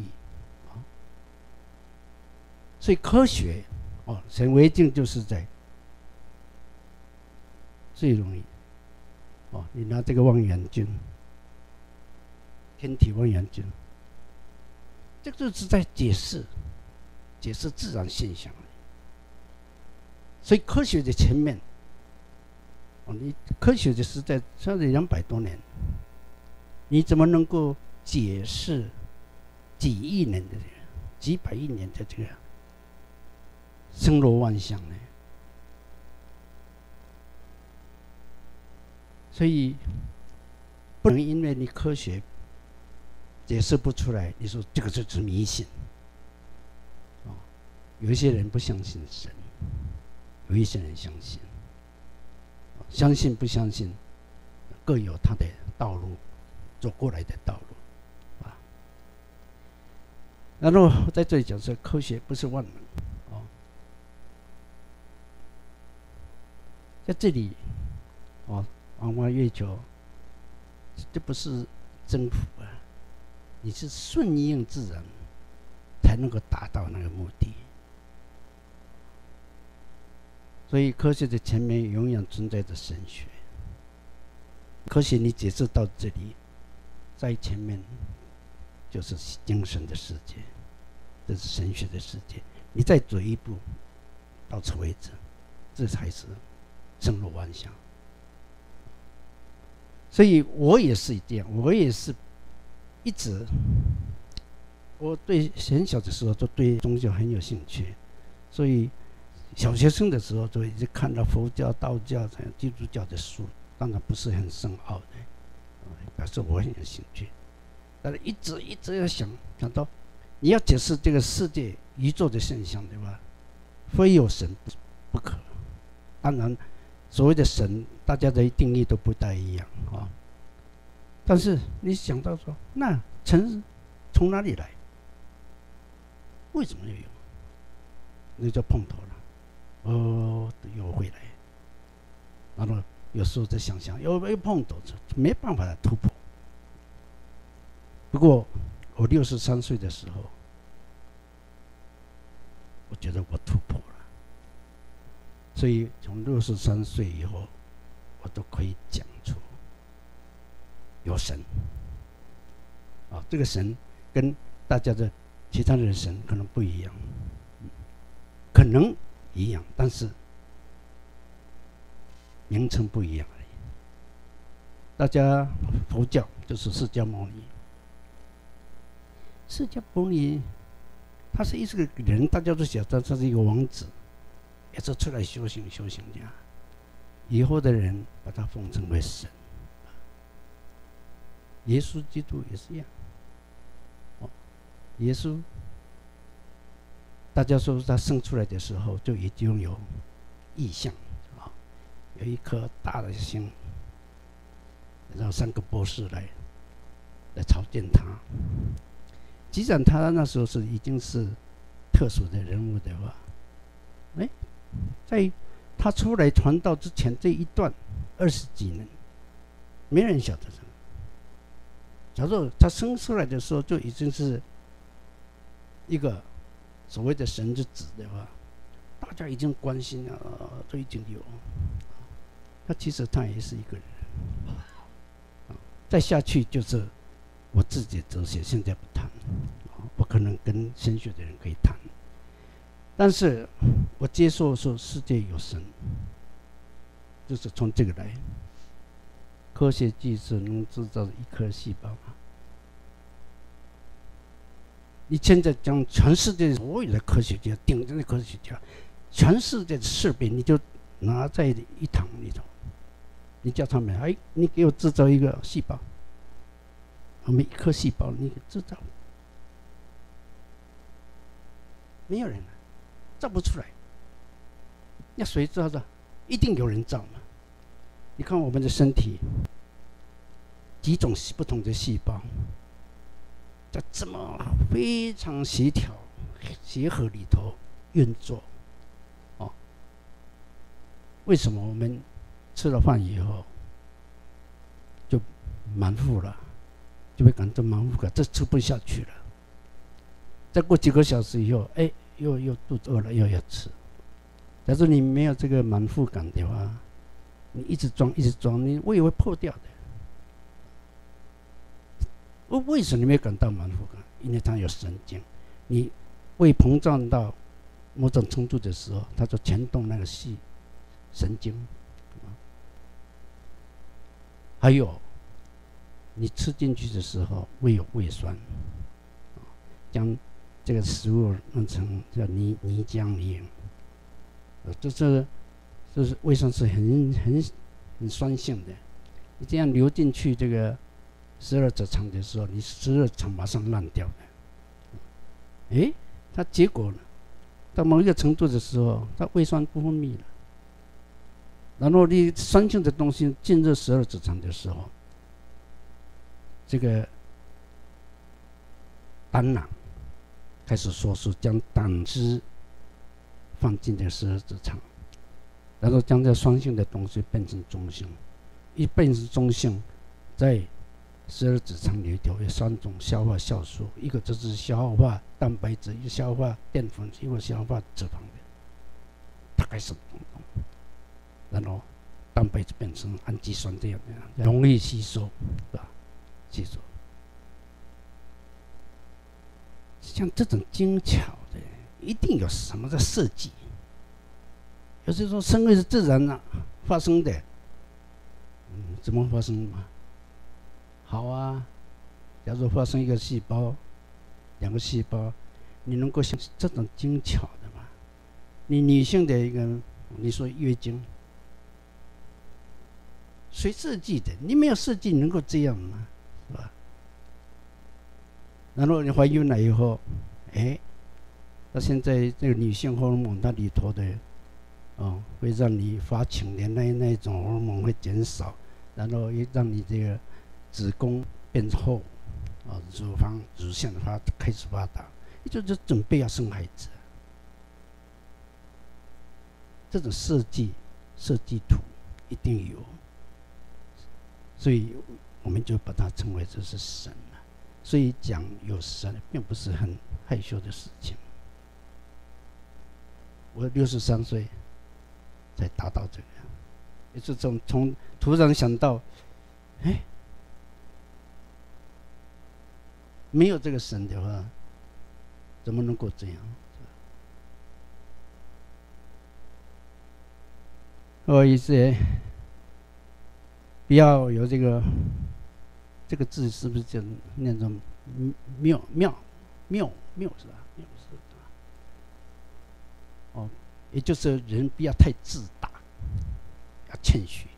所以科学显微镜就是在最容易你拿这个望远镜。天体望远镜，这个就是在解释自然现象。所以科学的前面，你科学的时代差不多200多年，你怎么能够解释几亿年的、几百亿年的这个森罗万象呢？所以不能因为你科学解释不出来，你说这个就是迷信。有一些人不相信神，有一些人相信。相信不相信，各有他的道路，走过来的道路然后在这里讲说，科学不是万能在这里往月球，这不是征服你是顺应自然，才能够达到那个目的。 所以科学的前面永远存在着神学。科学你解释到这里，在前面就是精神的世界，这是神学的世界。你再走一步，到此为止，这才是深入万象。所以我也是这样，我也是一直，我对很小的时候就对宗教很有兴趣，所以小学生的时候就一直看到佛教、道教、基督教的书，当然不是很深奥的，表示我很有兴趣。但是一直要想到，你要解释这个世界、宇宙的现象，对吧？非有神不可。当然，所谓的神，大家的定义都不太一样啊。但是你想到说，那神从哪里来？为什么要有？那就碰头了，又回来，然后有时候在想又碰头，没办法突破。不过我63岁的时候，我觉得我突破了，所以从63岁以后，我都可以讲出有神啊，这个神跟大家的其他的神可能不一样，可能一样，但是名称不一样而已。大家佛教就是释迦牟尼，释迦牟尼他是一个人，大家都晓得他是一个王子，也是出来修行家。以后的人把他奉称为神。耶稣基督也是一样。耶稣，大家说他生出来的时候就已经有异象啊，有一颗大的星，然后3个博士来朝见他。既然他那时候已经是特殊的人物的话，在他出来传道之前这一段20几年，没人晓得什么。假如他生出来的时候就已经是一个所谓的神之子的话，大家已经关心了，都已经有。他其实他也是一个人。再下去就是我自己的哲学，现在不谈，我可能跟神学的人可以谈，但是我接受说世界有神，就是从这个来。科学技术能制造一颗细胞吗？你现在讲全世界所有的科学家，顶尖的科学家，全世界的设备你就拿在一堂里头，你叫他们，你给我制造一个细胞，我们一颗细胞你制造，没有人造不出来。那谁造的？一定有人造嘛。你看我们的身体，几种不同的细胞，在这么非常协调、协和里头运作，为什么我们吃了饭以后就满腹了，就会感到满腹感，这吃不下去了。再过几个小时以后，又肚子饿了，又要吃。假如你没有这个满腹感的话，你一直装，你胃会破掉的。为什么你没有感到满腹感？因为它有神经，你胃膨胀到某种程度的时候，它就牵动那个神经。还有，你吃进去的时候会有胃酸，将这个食物弄成叫泥浆一样。就是胃酸是很酸性的，你这样流进去这个12指肠的时候，你12指肠马上烂掉了。它结果呢，到某一个程度的时候，它胃酸不分泌了，然后你酸性的东西进入12指肠的时候，这个胆囊开始收缩，将胆汁放进这12指肠。然后将这酸性的东西变成中性，一变成中性，在12指肠里头有3种消化酵素，一个就是消化蛋白质，一个消化淀粉，一个消化脂肪的，大概是这种。 然后蛋白质变成氨基酸这样的，容易吸收，是吧？吸收。像这种精巧的，一定有什么的设计。有些说生命是自然发生的，怎么发生嘛？好啊，假如发生一个细胞、2个细胞，你能够像这种精巧的吗？你女性的一个，你说月经，谁设计的？你没有设计，能够这样吗？是吧？然后你怀孕了以后，那现在这个女性荷尔蒙它里头的，会让你发情的那种荷尔蒙会减少，然后也让你这个子宫变厚，乳腺开始发达，也就是准备要生孩子。这种设计图一定有，所以我们就把它称为这是神了。所以讲有神，并不是很害羞的事情。我63岁才达到这个，也是从突然想到，没有这个神的话，怎么能够这样？不好意思，不要有这个字是不是就念成妙是吧？妙是也就是人不要太自大，要谦虚。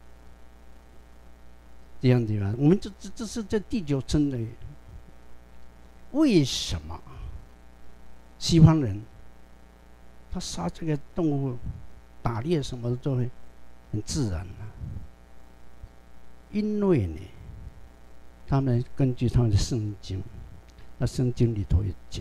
这样子吧，我们这是在地球村的。为什么西方人他杀这个动物、打猎什么的都会很自然呢？因为呢，他们根据他们的圣经，那圣经里头也讲，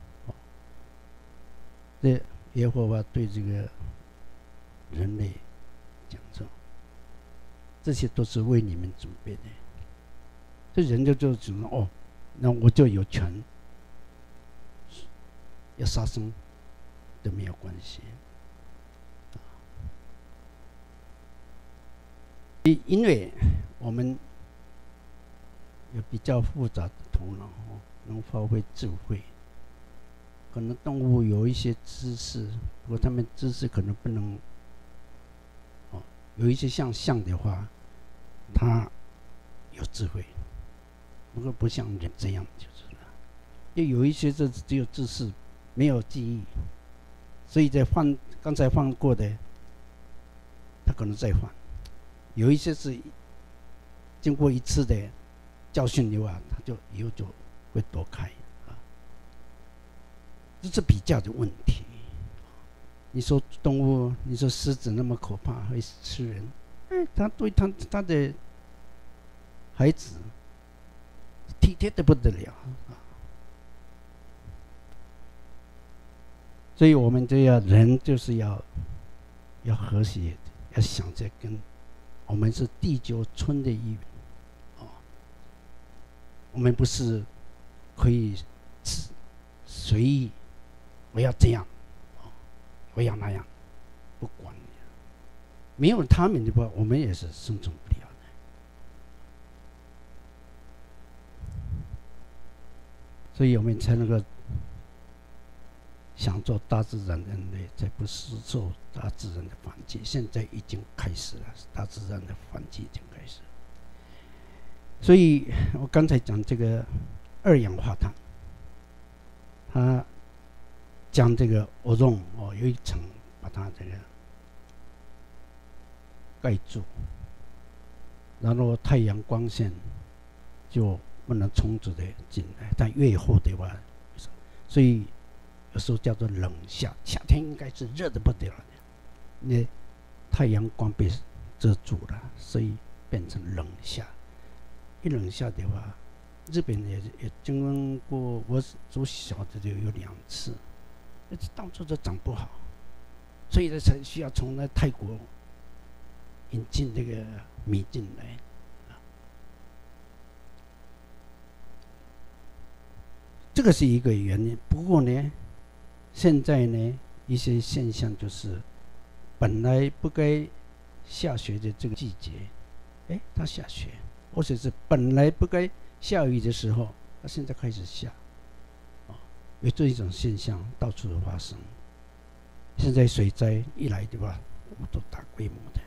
这耶和华对这个人类讲说，这些都是为你们准备的。这人就只能那我就有权要杀生都没有关系。因为我们有比较复杂的头脑，能发挥智慧。可能动物有一些知识，不过他们知识可能不能，有一些像象的话，它有智慧，不过不像人这样就是了。因为有一些只有知识，没有记忆，所以刚才放过的，他可能再犯。有一些是经过一次的教训的话，他就以后就会躲开。这是比较的问题。你说动物，你说狮子那么可怕，会吃人，他对他的孩子体贴的不得了。所以我们人就是要和谐，要想着跟我们是地球村的一员。我们不是可以随意。我要这样，我要那样，不管你。没有他们的话，我们也是生存不了的。所以我们才能够想做大自然人类，才不是受大自然的反击。现在已经开始了，大自然的反击已经开始。所以我刚才讲这个2氧化碳，它将这个欧宗有一层把它这个盖住，然后太阳光线就不能充足的进来。但越厚的话，所以有时候叫做冷夏。夏天应该是热得不得了的，那太阳光被遮住了，所以变成冷夏。一冷夏的话，日本也经历过，我从小的就有2次。到处都长不好，所以才需要从泰国引进这个米进来。这个是一个原因。不过呢，现在呢，一些现象就是本来不该下雪的这个季节，它下雪，或者是本来不该下雨的时候，它现在开始下，有这一种现象到处都发生。现在水灾一来，对吧，都大规模的。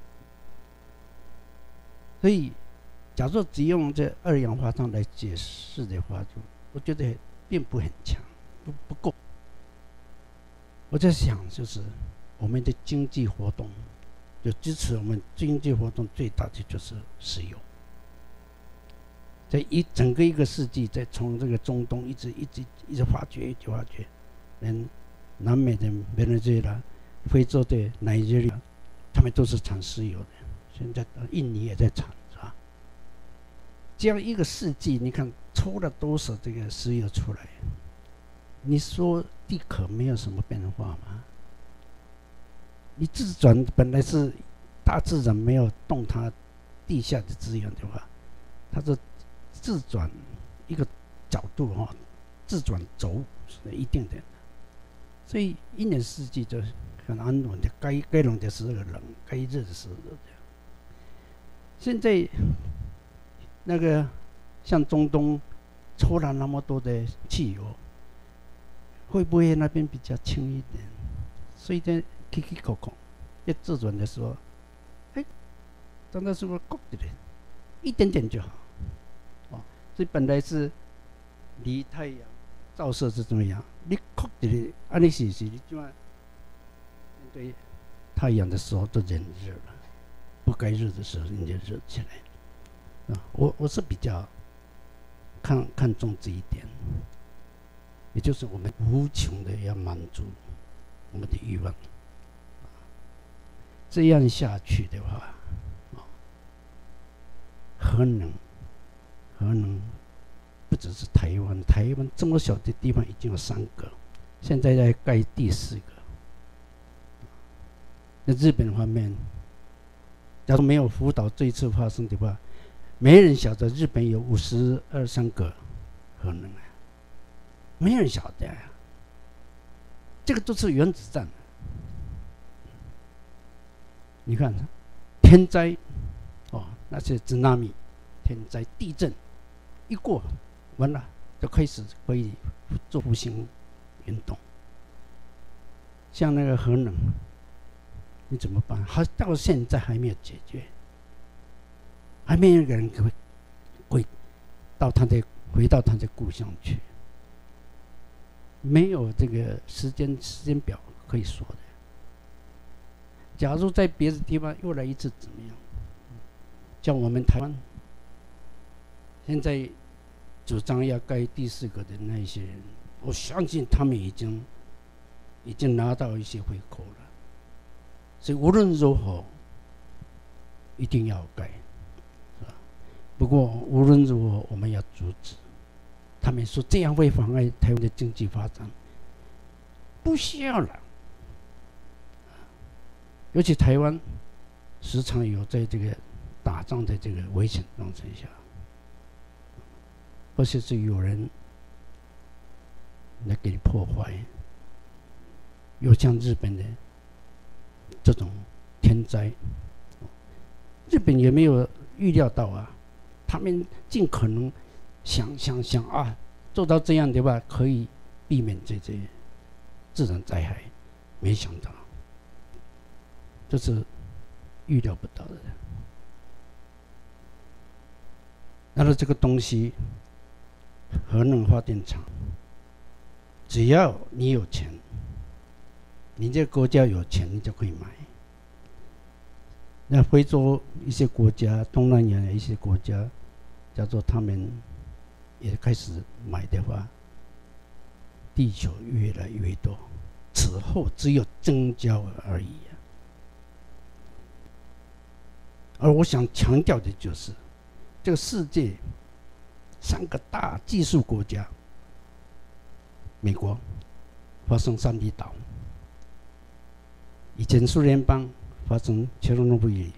所以，假如只用这二氧化碳来解释的话，我觉得并不很强，不够。我在想，就是我们的经济活动，就支持我们经济活动最大的就是石油。在整个一个世纪，在从这个中东一直发掘，连南美的委内瑞拉、非洲的奈及利亚，他们都是产石油的。现在印尼也在产，是吧？这样一个世纪，你看抽了多少这个石油出来？你说地壳没有什么变化吗？你自转本来是大自然没有动它地下的资源的话，它是自转一个角度自转轴是一定的。所以一年四季就很安稳的，该冷的时候冷，该热的时候热。现在那个像中东抽了那么多的汽油，会不会那边比较轻一点？所以在起起口口要自转的时候，真的是不够的人，一点点就好。所以本来是离太阳照射是怎么样？你靠的，你是你就面对太阳的时候都人热了，不该热的时候你就热起来。我是比较看重这一点，也就是我们无穷的要满足我们的欲望。这样下去的话，核能不只是台湾这么小的地方已经有3个，现在在盖第4个。那日本方面，假如没有福岛这一次发生的话，没人晓得日本有52-53个核能啊，没人晓得啊。这个都是原子弹。你看天灾，那些津波、天灾、地震一过，完了就开始可以做复兴运动。像那个核能，你怎么办？到现在还没有解决，还没有一个人回到他的故乡去，没有这个时间表可以说的。假如在别的地方又来一次怎么样？像我们台湾现在主张要盖第4个的那一些人，我相信他们已经拿到一些回扣了，所以无论如何一定要盖，是吧？不过无论如何我们要阻止，他们说这样会妨碍台湾的经济发展，不需要了。尤其台湾时常有在这个打仗的这个危险状态下，或者是有人来给你破坏，又像日本的这种天灾，日本也没有预料到啊，他们尽可能想做到这样的话可以避免这些自然灾害，没想到这是预料不到的。那这个东西，核能发电厂，只要你有钱，你这个国家有钱，你就可以买。那非洲一些国家、东南亚的一些国家，假如他们也开始买的话，地球越来越多，此后只有增加而已。而我想强调的就是，这个世界3个大技术国家，美国发生3里岛，以前苏联邦发生切尔诺贝利，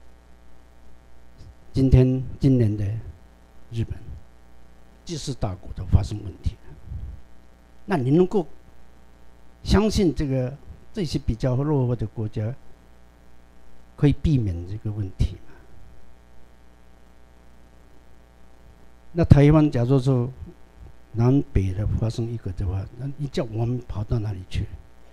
今年的日本，第4大国都发生问题了。那你能够相信这些比较落后的国家可以避免这个问题嘛。那台湾假如说南北的发生一个的话，那你叫我们跑到哪里去？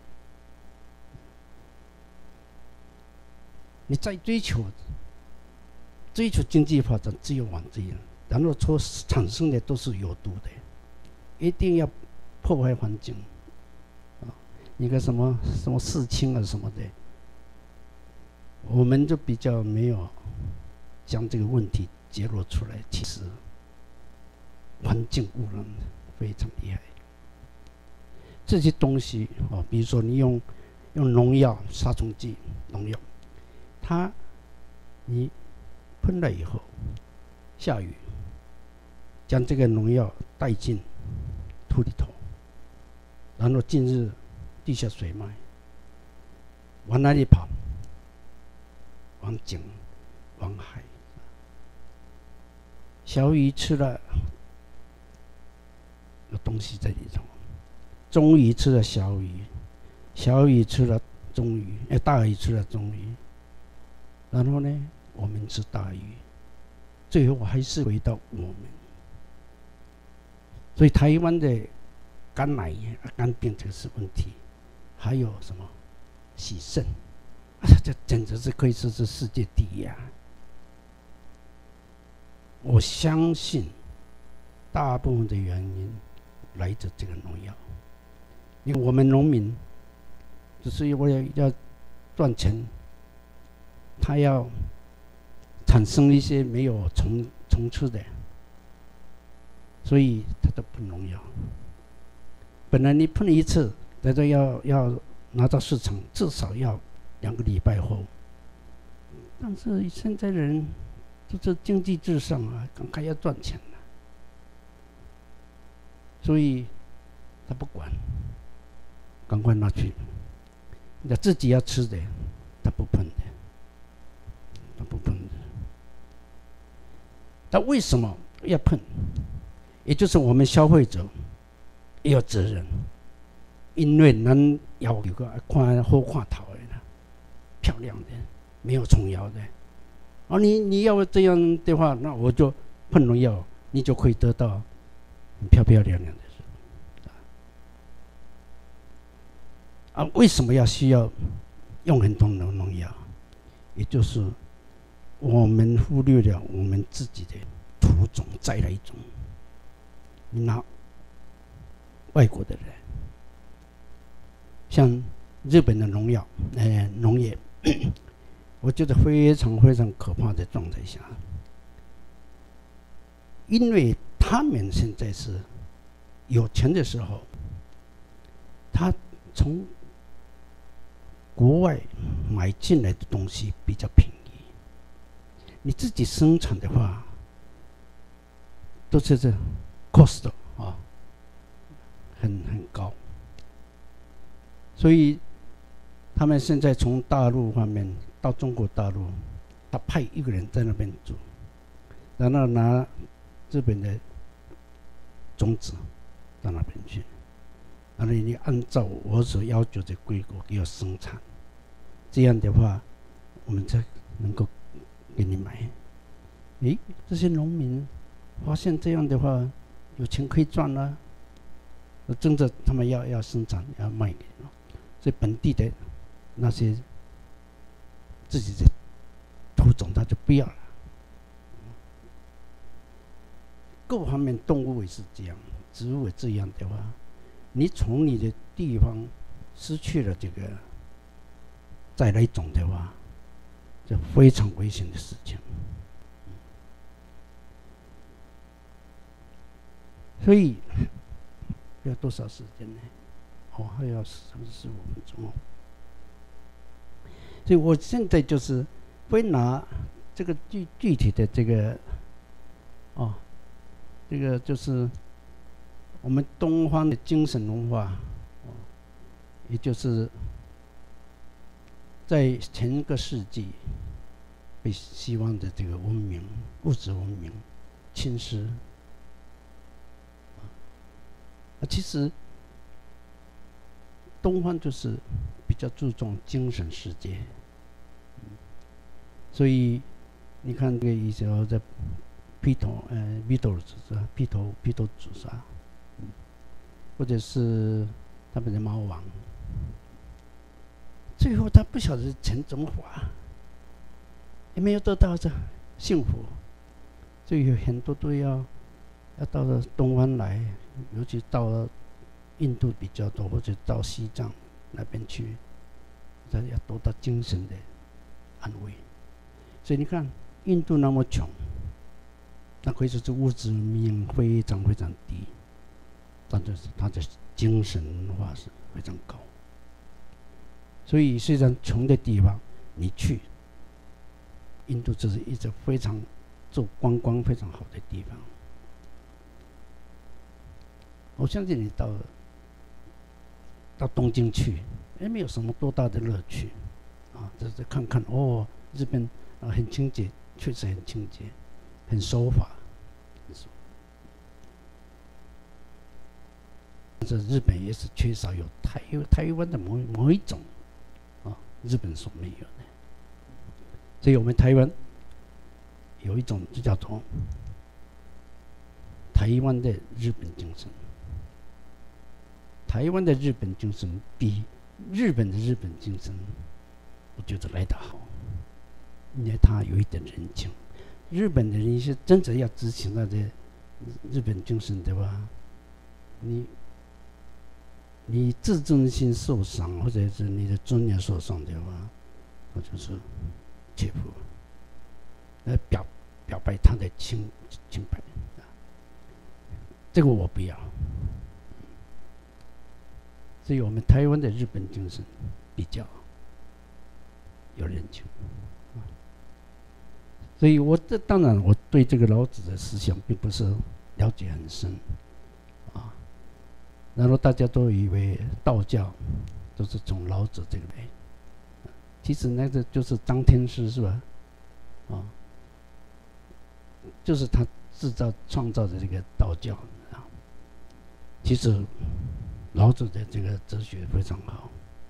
你再追求经济发展，只有往这样，然后所产生的都是有毒的，一定要破坏环境啊！一个什么事情啊什么的，我们就比较没有将这个问题揭露出来。其实环境污染非常厉害，这些东西啊，比如说你用农药、杀虫剂、农药，你喷了以后，下雨，将这个农药带进土里头，然后进入地下水脉，往哪里跑？往井、往海。小鱼吃了有东西在里头，中鱼吃了小鱼，小鱼吃了中鱼，大鱼吃了中鱼。然后呢，我们吃大鱼，最后还是回到我们。所以台湾的肝癌、肝病这个是问题，还有什么洗肾，这简直是可以说是世界第一啊！我相信大部分的原因来自这个农药。因为我们农民只是为了要赚钱，他要产生一些没有虫吃的，所以他都喷农药。本来你喷一次，大家要拿到市场，至少要2个礼拜后。但是现在人都是经济至上啊，赶快要赚钱了，所以他不管，赶快拿去。那自己要吃的，他不喷的。他为什么要喷？也就是我们消费者也有责任，因为咱要有个看好看头的啦，漂亮的，没有虫咬的。你要这样的话，那我就喷农药，你就可以得到很漂亮的为什么需要用很多的农药？也就是我们忽略了我们自己的土种再来种。你拿外国的人，像日本的农业，我觉得非常非常可怕的状态下，因为他们现在是有钱的时候，他从国外买进来的东西比较便宜，你自己生产的话，都是这 cost 啊，很高，所以他们现在从大陆方面到中国大陆，他派一个人在那边住，然后拿日本的种子到那边去，然后你按照我所要求的规格给我生产，这样的话，我们才能够给你买。这些农民发现这样的话，有钱可以赚了，争着他们要生产要卖给，所以本地的那些自己的土种他就不要了。各方面动物也是这样，植物也这样的话，你从你的地方失去了这个再来种的话，这非常危险的事情。所以要多少时间呢？还要35分钟。所以我现在就是会拿这个具体的这个这个就是我们东方的精神文化，也就是在前个世纪被西方的这个文明、物质文明侵蚀。其实东方就是比较注重精神世界， 所以你看这个以前在披头披头自杀，或者是他们的猫王，最后他不晓得钱怎么花，也没有得到这幸福，所以有很多都要到了东湾来，尤其到了印度比较多，或者到西藏那边去，要得到精神的安慰。所以你看，印度那么穷，那可以说是物质面非常非常低，但是他的精神文化是非常高。所以虽然穷的地方，你去印度这是一直非常做观光非常好的地方。我相信你到东京去，没有什么多大的乐趣啊，就是看看哦，日本很清洁，确实很清洁，很守法。但是日本也是缺少有台湾的某一种日本所没有的。所以我们台湾有一种就叫做台湾的日本精神。台湾的日本精神比日本的日本精神，我觉得来得好，因为它有一点人情。日本的人是真正要执行那的日本精神的话，你自尊心受伤，或者是你的尊严受伤的话，那就是切腹，表白他的清白。这个我不要。所以我们台湾的日本精神比较有人情，所以当然我对这个老子的思想并不是了解很深，然后大家都以为道教都是从老子这个来，其实那个就是张天师是吧？就是他创造的这个道教其实老子的这个哲学非常好，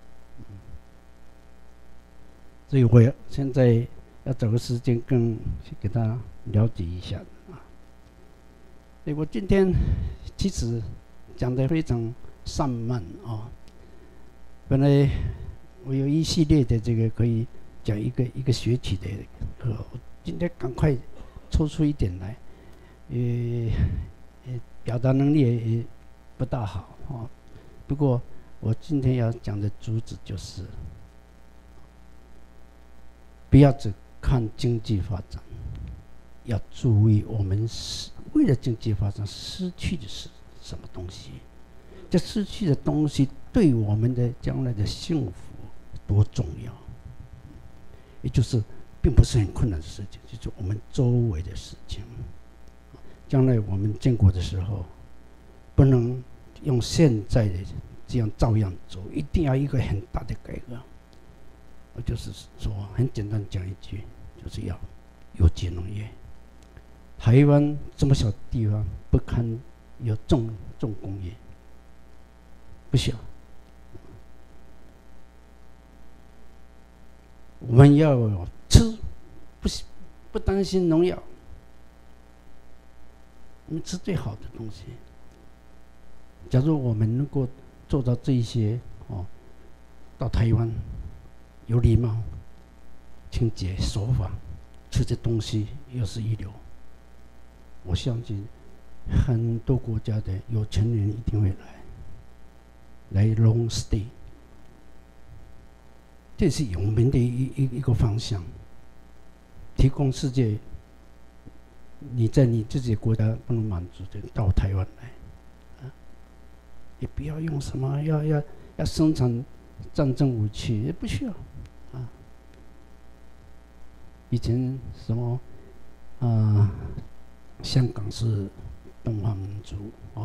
所以我现在要找个时间给他了解一下所以我今天其实讲得非常散漫本来我有一系列的这个可以讲一个学期的课，我今天赶快抽出一点来，表达能力也不大好不过我今天要讲的主旨就是，不要只看经济发展，要注意我们为了经济发展失去的是什么东西。这失去的东西对我们的将来的幸福多重要，也就是并不是很困难的事情，就是我们周围的事情。将来我们建国的时候，不能用现在的这样照样走，一定要一个很大的改革。我就是说，很简单讲一句，就是要有机农业。台湾这么小的地方，不堪有重工业，不行。我们要吃，不担心农药，我们吃最好的东西。假如我们能够做到这一些到台湾有礼貌、清洁、守法，吃的东西又是一流，我相信很多国家的有钱人一定会来 long stay。这是我们的一个方向，提供世界你在你自己的国家不能满足的，到台湾来。也不要用什么要生产战争武器，也不需要以前什么香港是东方民族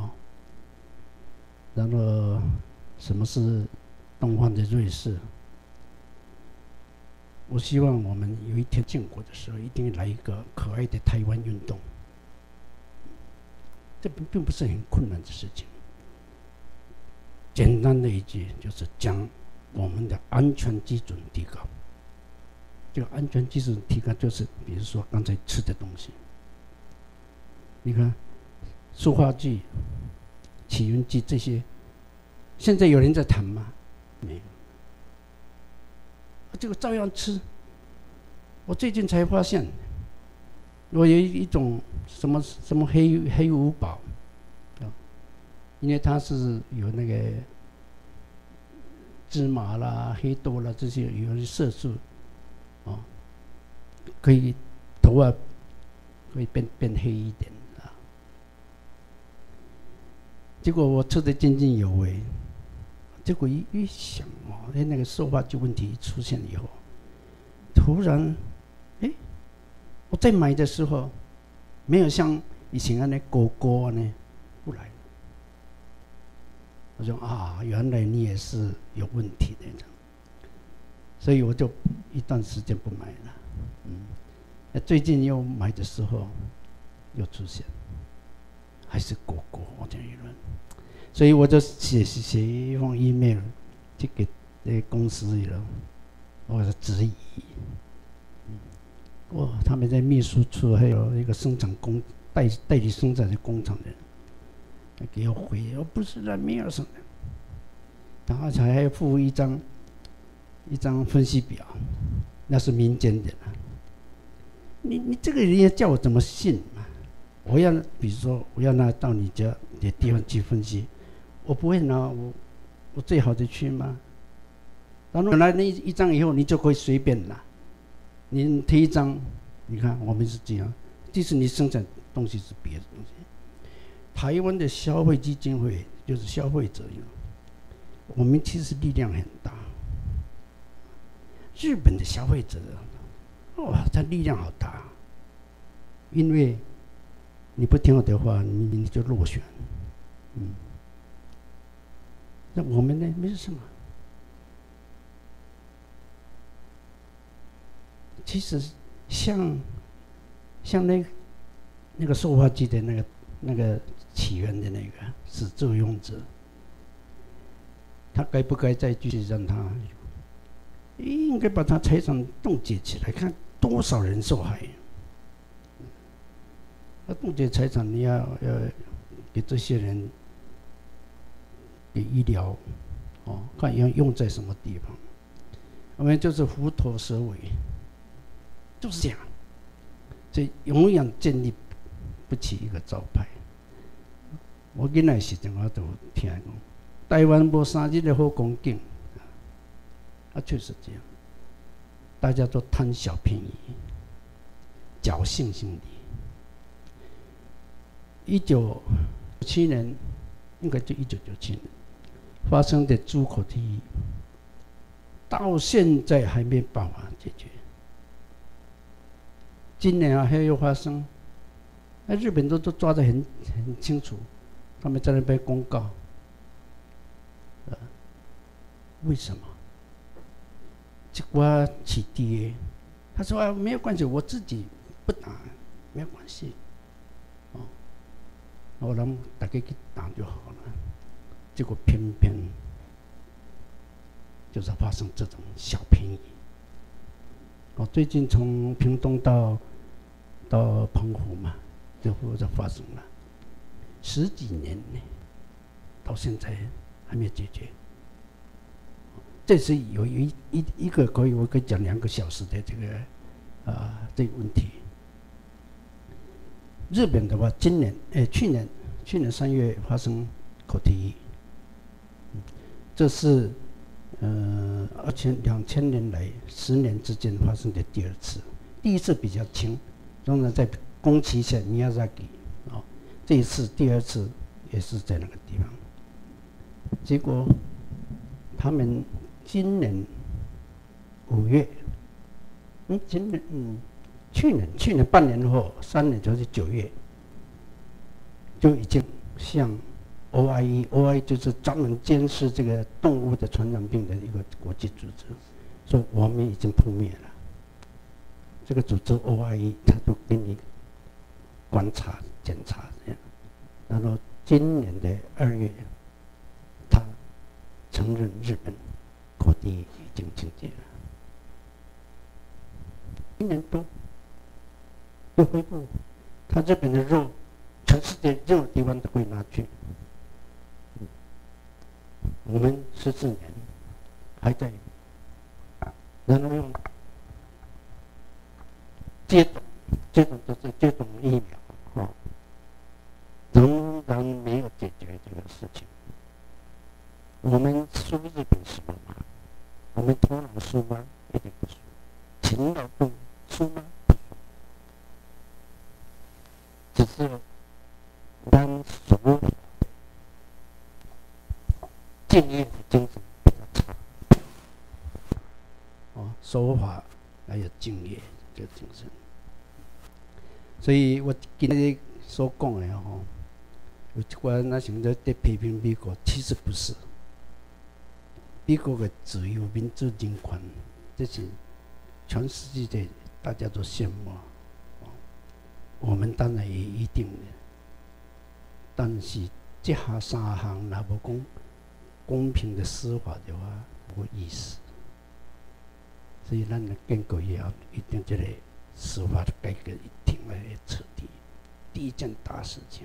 然后什么是东方的瑞士？我希望我们有一天建国的时候，一定来一个可爱的台湾运动。这并不是很困难的事情。简单的一句就是将我们的安全基准提高， 这个安全技术提高，就是比如说刚才吃的东西，你看塑化剂、起云剂这些，现在有人在谈吗？没有。这个照样吃。我最近才发现，我有一种什么黑五宝，因为它是有那个芝麻啦、黑豆啦这些有的色素，可以头发可以变黑一点啊。结果我吃得津津有味，结果一想那个塑化剂问题出现以后，突然，我在买的时候，没有像以前那狗狗呢不来了。我说原来你也是有问题的，所以我就一段时间不买了。最近又买的时候，又出现，还是狗狗这样一轮，所以我就写一封 email 去给公司了，我说质疑。他们在秘书处还有一个生产代理生产的工厂的人，给我回，不是的，没有什么，然后还要附一张分析表，那是民间的。你这个人要叫我怎么信嘛？比如说我要拿到你家的地方去分析，我不会拿我最好的去吗？然后拿那一张以后，你就可以随便拿。你贴一张，你看我们是这样，即使你生产东西是别的东西。台湾的消费基金会就是消费者用，我们其实力量很大。日本的消费者，他力量好大，因为你不听我的话，你就落选。那我们呢，没什么。其实像那个塑化剂的那个起源的那个始作俑者，他该不该再继续让他？应该把他财产冻结起来，看多少人受害。冻结财产，你要给这些人给医疗，看要用在什么地方。我们就是虎头蛇尾。就是这样，所以永远建立不起一个招牌。我囡仔时阵我都听讲，台湾无3日的好光景，确实这样，大家都贪小便宜，侥幸心理。1997年，应该就1997年发生的猪口蹄疫，到现在还没办法解决。今年还又发生，日本都抓得很清楚，他们在那边公告，为什么？结果起跌，他说没有关系，我自己不打，没有关系，我让大家去打就好了。结果偏偏就是发生这种小便宜。最近从屏东到澎湖嘛，就发生了10几年呢，到现在还没有解决。这是有一个我可以讲2个小时的这个问题。日本的话，去年3月发生口蹄疫，这是2000年来10年之间发生的第2次，第1次比较轻，当然在宫崎县Miyazaki，这一次第2次也是在那个地方。结果他们今年5月，去年半年后，3年就是9月，就已经向OIE 就是专门监视这个动物的传染病的一个国际组织，说我们已经扑灭了。这个组织 OIE 他都给你观察检查这样，然后今年的2月，他承认日本口蹄疫已经警戒了。 1年多就恢复，他这边的肉，全世界任何地方都可以拿去。我们14年还在，然后用接种就是接种疫苗，仍然没有解决这个事情。我们输日本输吗？我们头脑输吗？一定不输。勤劳动输吗？不输。只是咱所敬业的精神比较差。守法还有敬业这个精神。所以我今日所讲的有一寡人想在批评美国，其实不是。美国的自由、民主、人权，这是全世界大家都羡慕。我们当然也一定的，但是这下三项若无讲公平的司法的话，无意思。所以咱建国以后，一定这个司法的改革一定要彻底。第一件大事情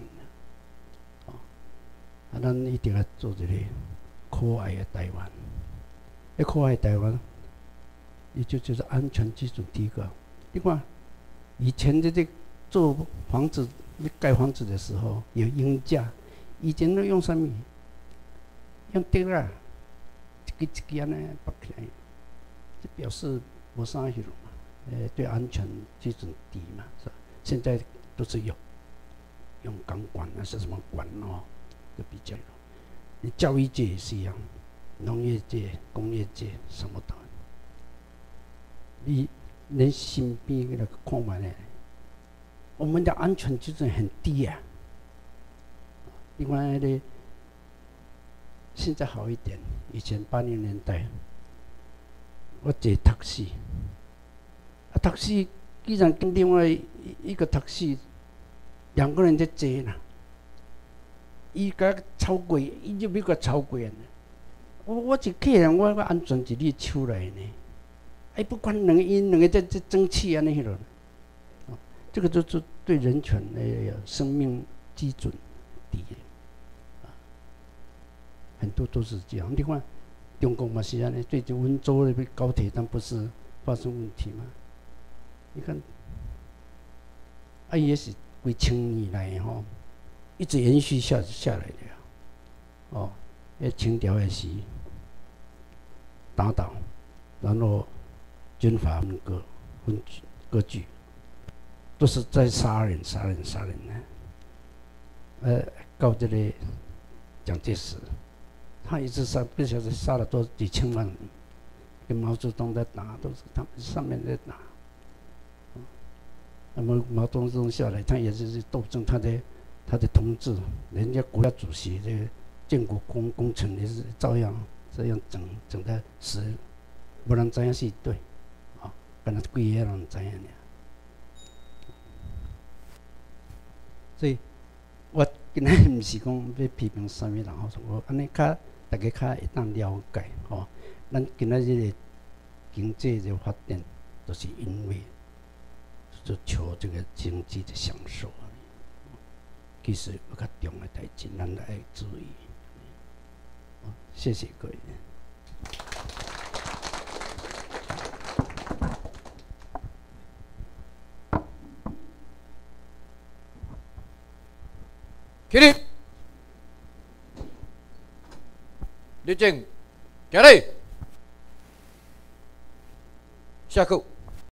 咱一定要做一个可爱的台湾。可爱台湾，也就是安全基准第一个。你看，以前这做房子、盖房子的时候有鹰架，以前都用什么？用钉啊，一个安尼绑起来，这表示无啥迄种嘛。对安全基准低嘛，是吧？现在都是用钢管啊，是什么管就比较。你教育界也是一样。农业界、工业界什么都，你连身边那个看完呢，我们的安全基准很低啊。另外呢，现在好一点，以前80年代，我坐 taxi， taxi 居然跟另外一个 taxi 2个人在坐呢，伊甲超过，伊就比我超过呢。我一客人，我安全伫你手内呢，不管两个在争气安尼迄落，这个就是对人权的生命基准低很多都是这样。你看，中国嘛是安尼，最近温州那边高铁站不是发生问题吗？你看，也是几千年来一直延续下来的清朝也是打倒，然后军阀割据，都是在杀人呢。到这里蒋介石，他一直杀，不晓得杀了几千万人，跟毛泽东在打，都是他们上面在打。那么毛泽东下来，他也是斗争他的统治，人家国家主席这个。建国工程也是照样这样整得死，无人知影是对，敢若几个人知影尔。所以，我今日毋是讲要批评啥物人我安尼大家较会当了解咱今仔日的经济的发展，都是因为就求这个经济的享受。其实有较重的代志，咱要注意。谢谢各位。 起立，立正，行礼，下课。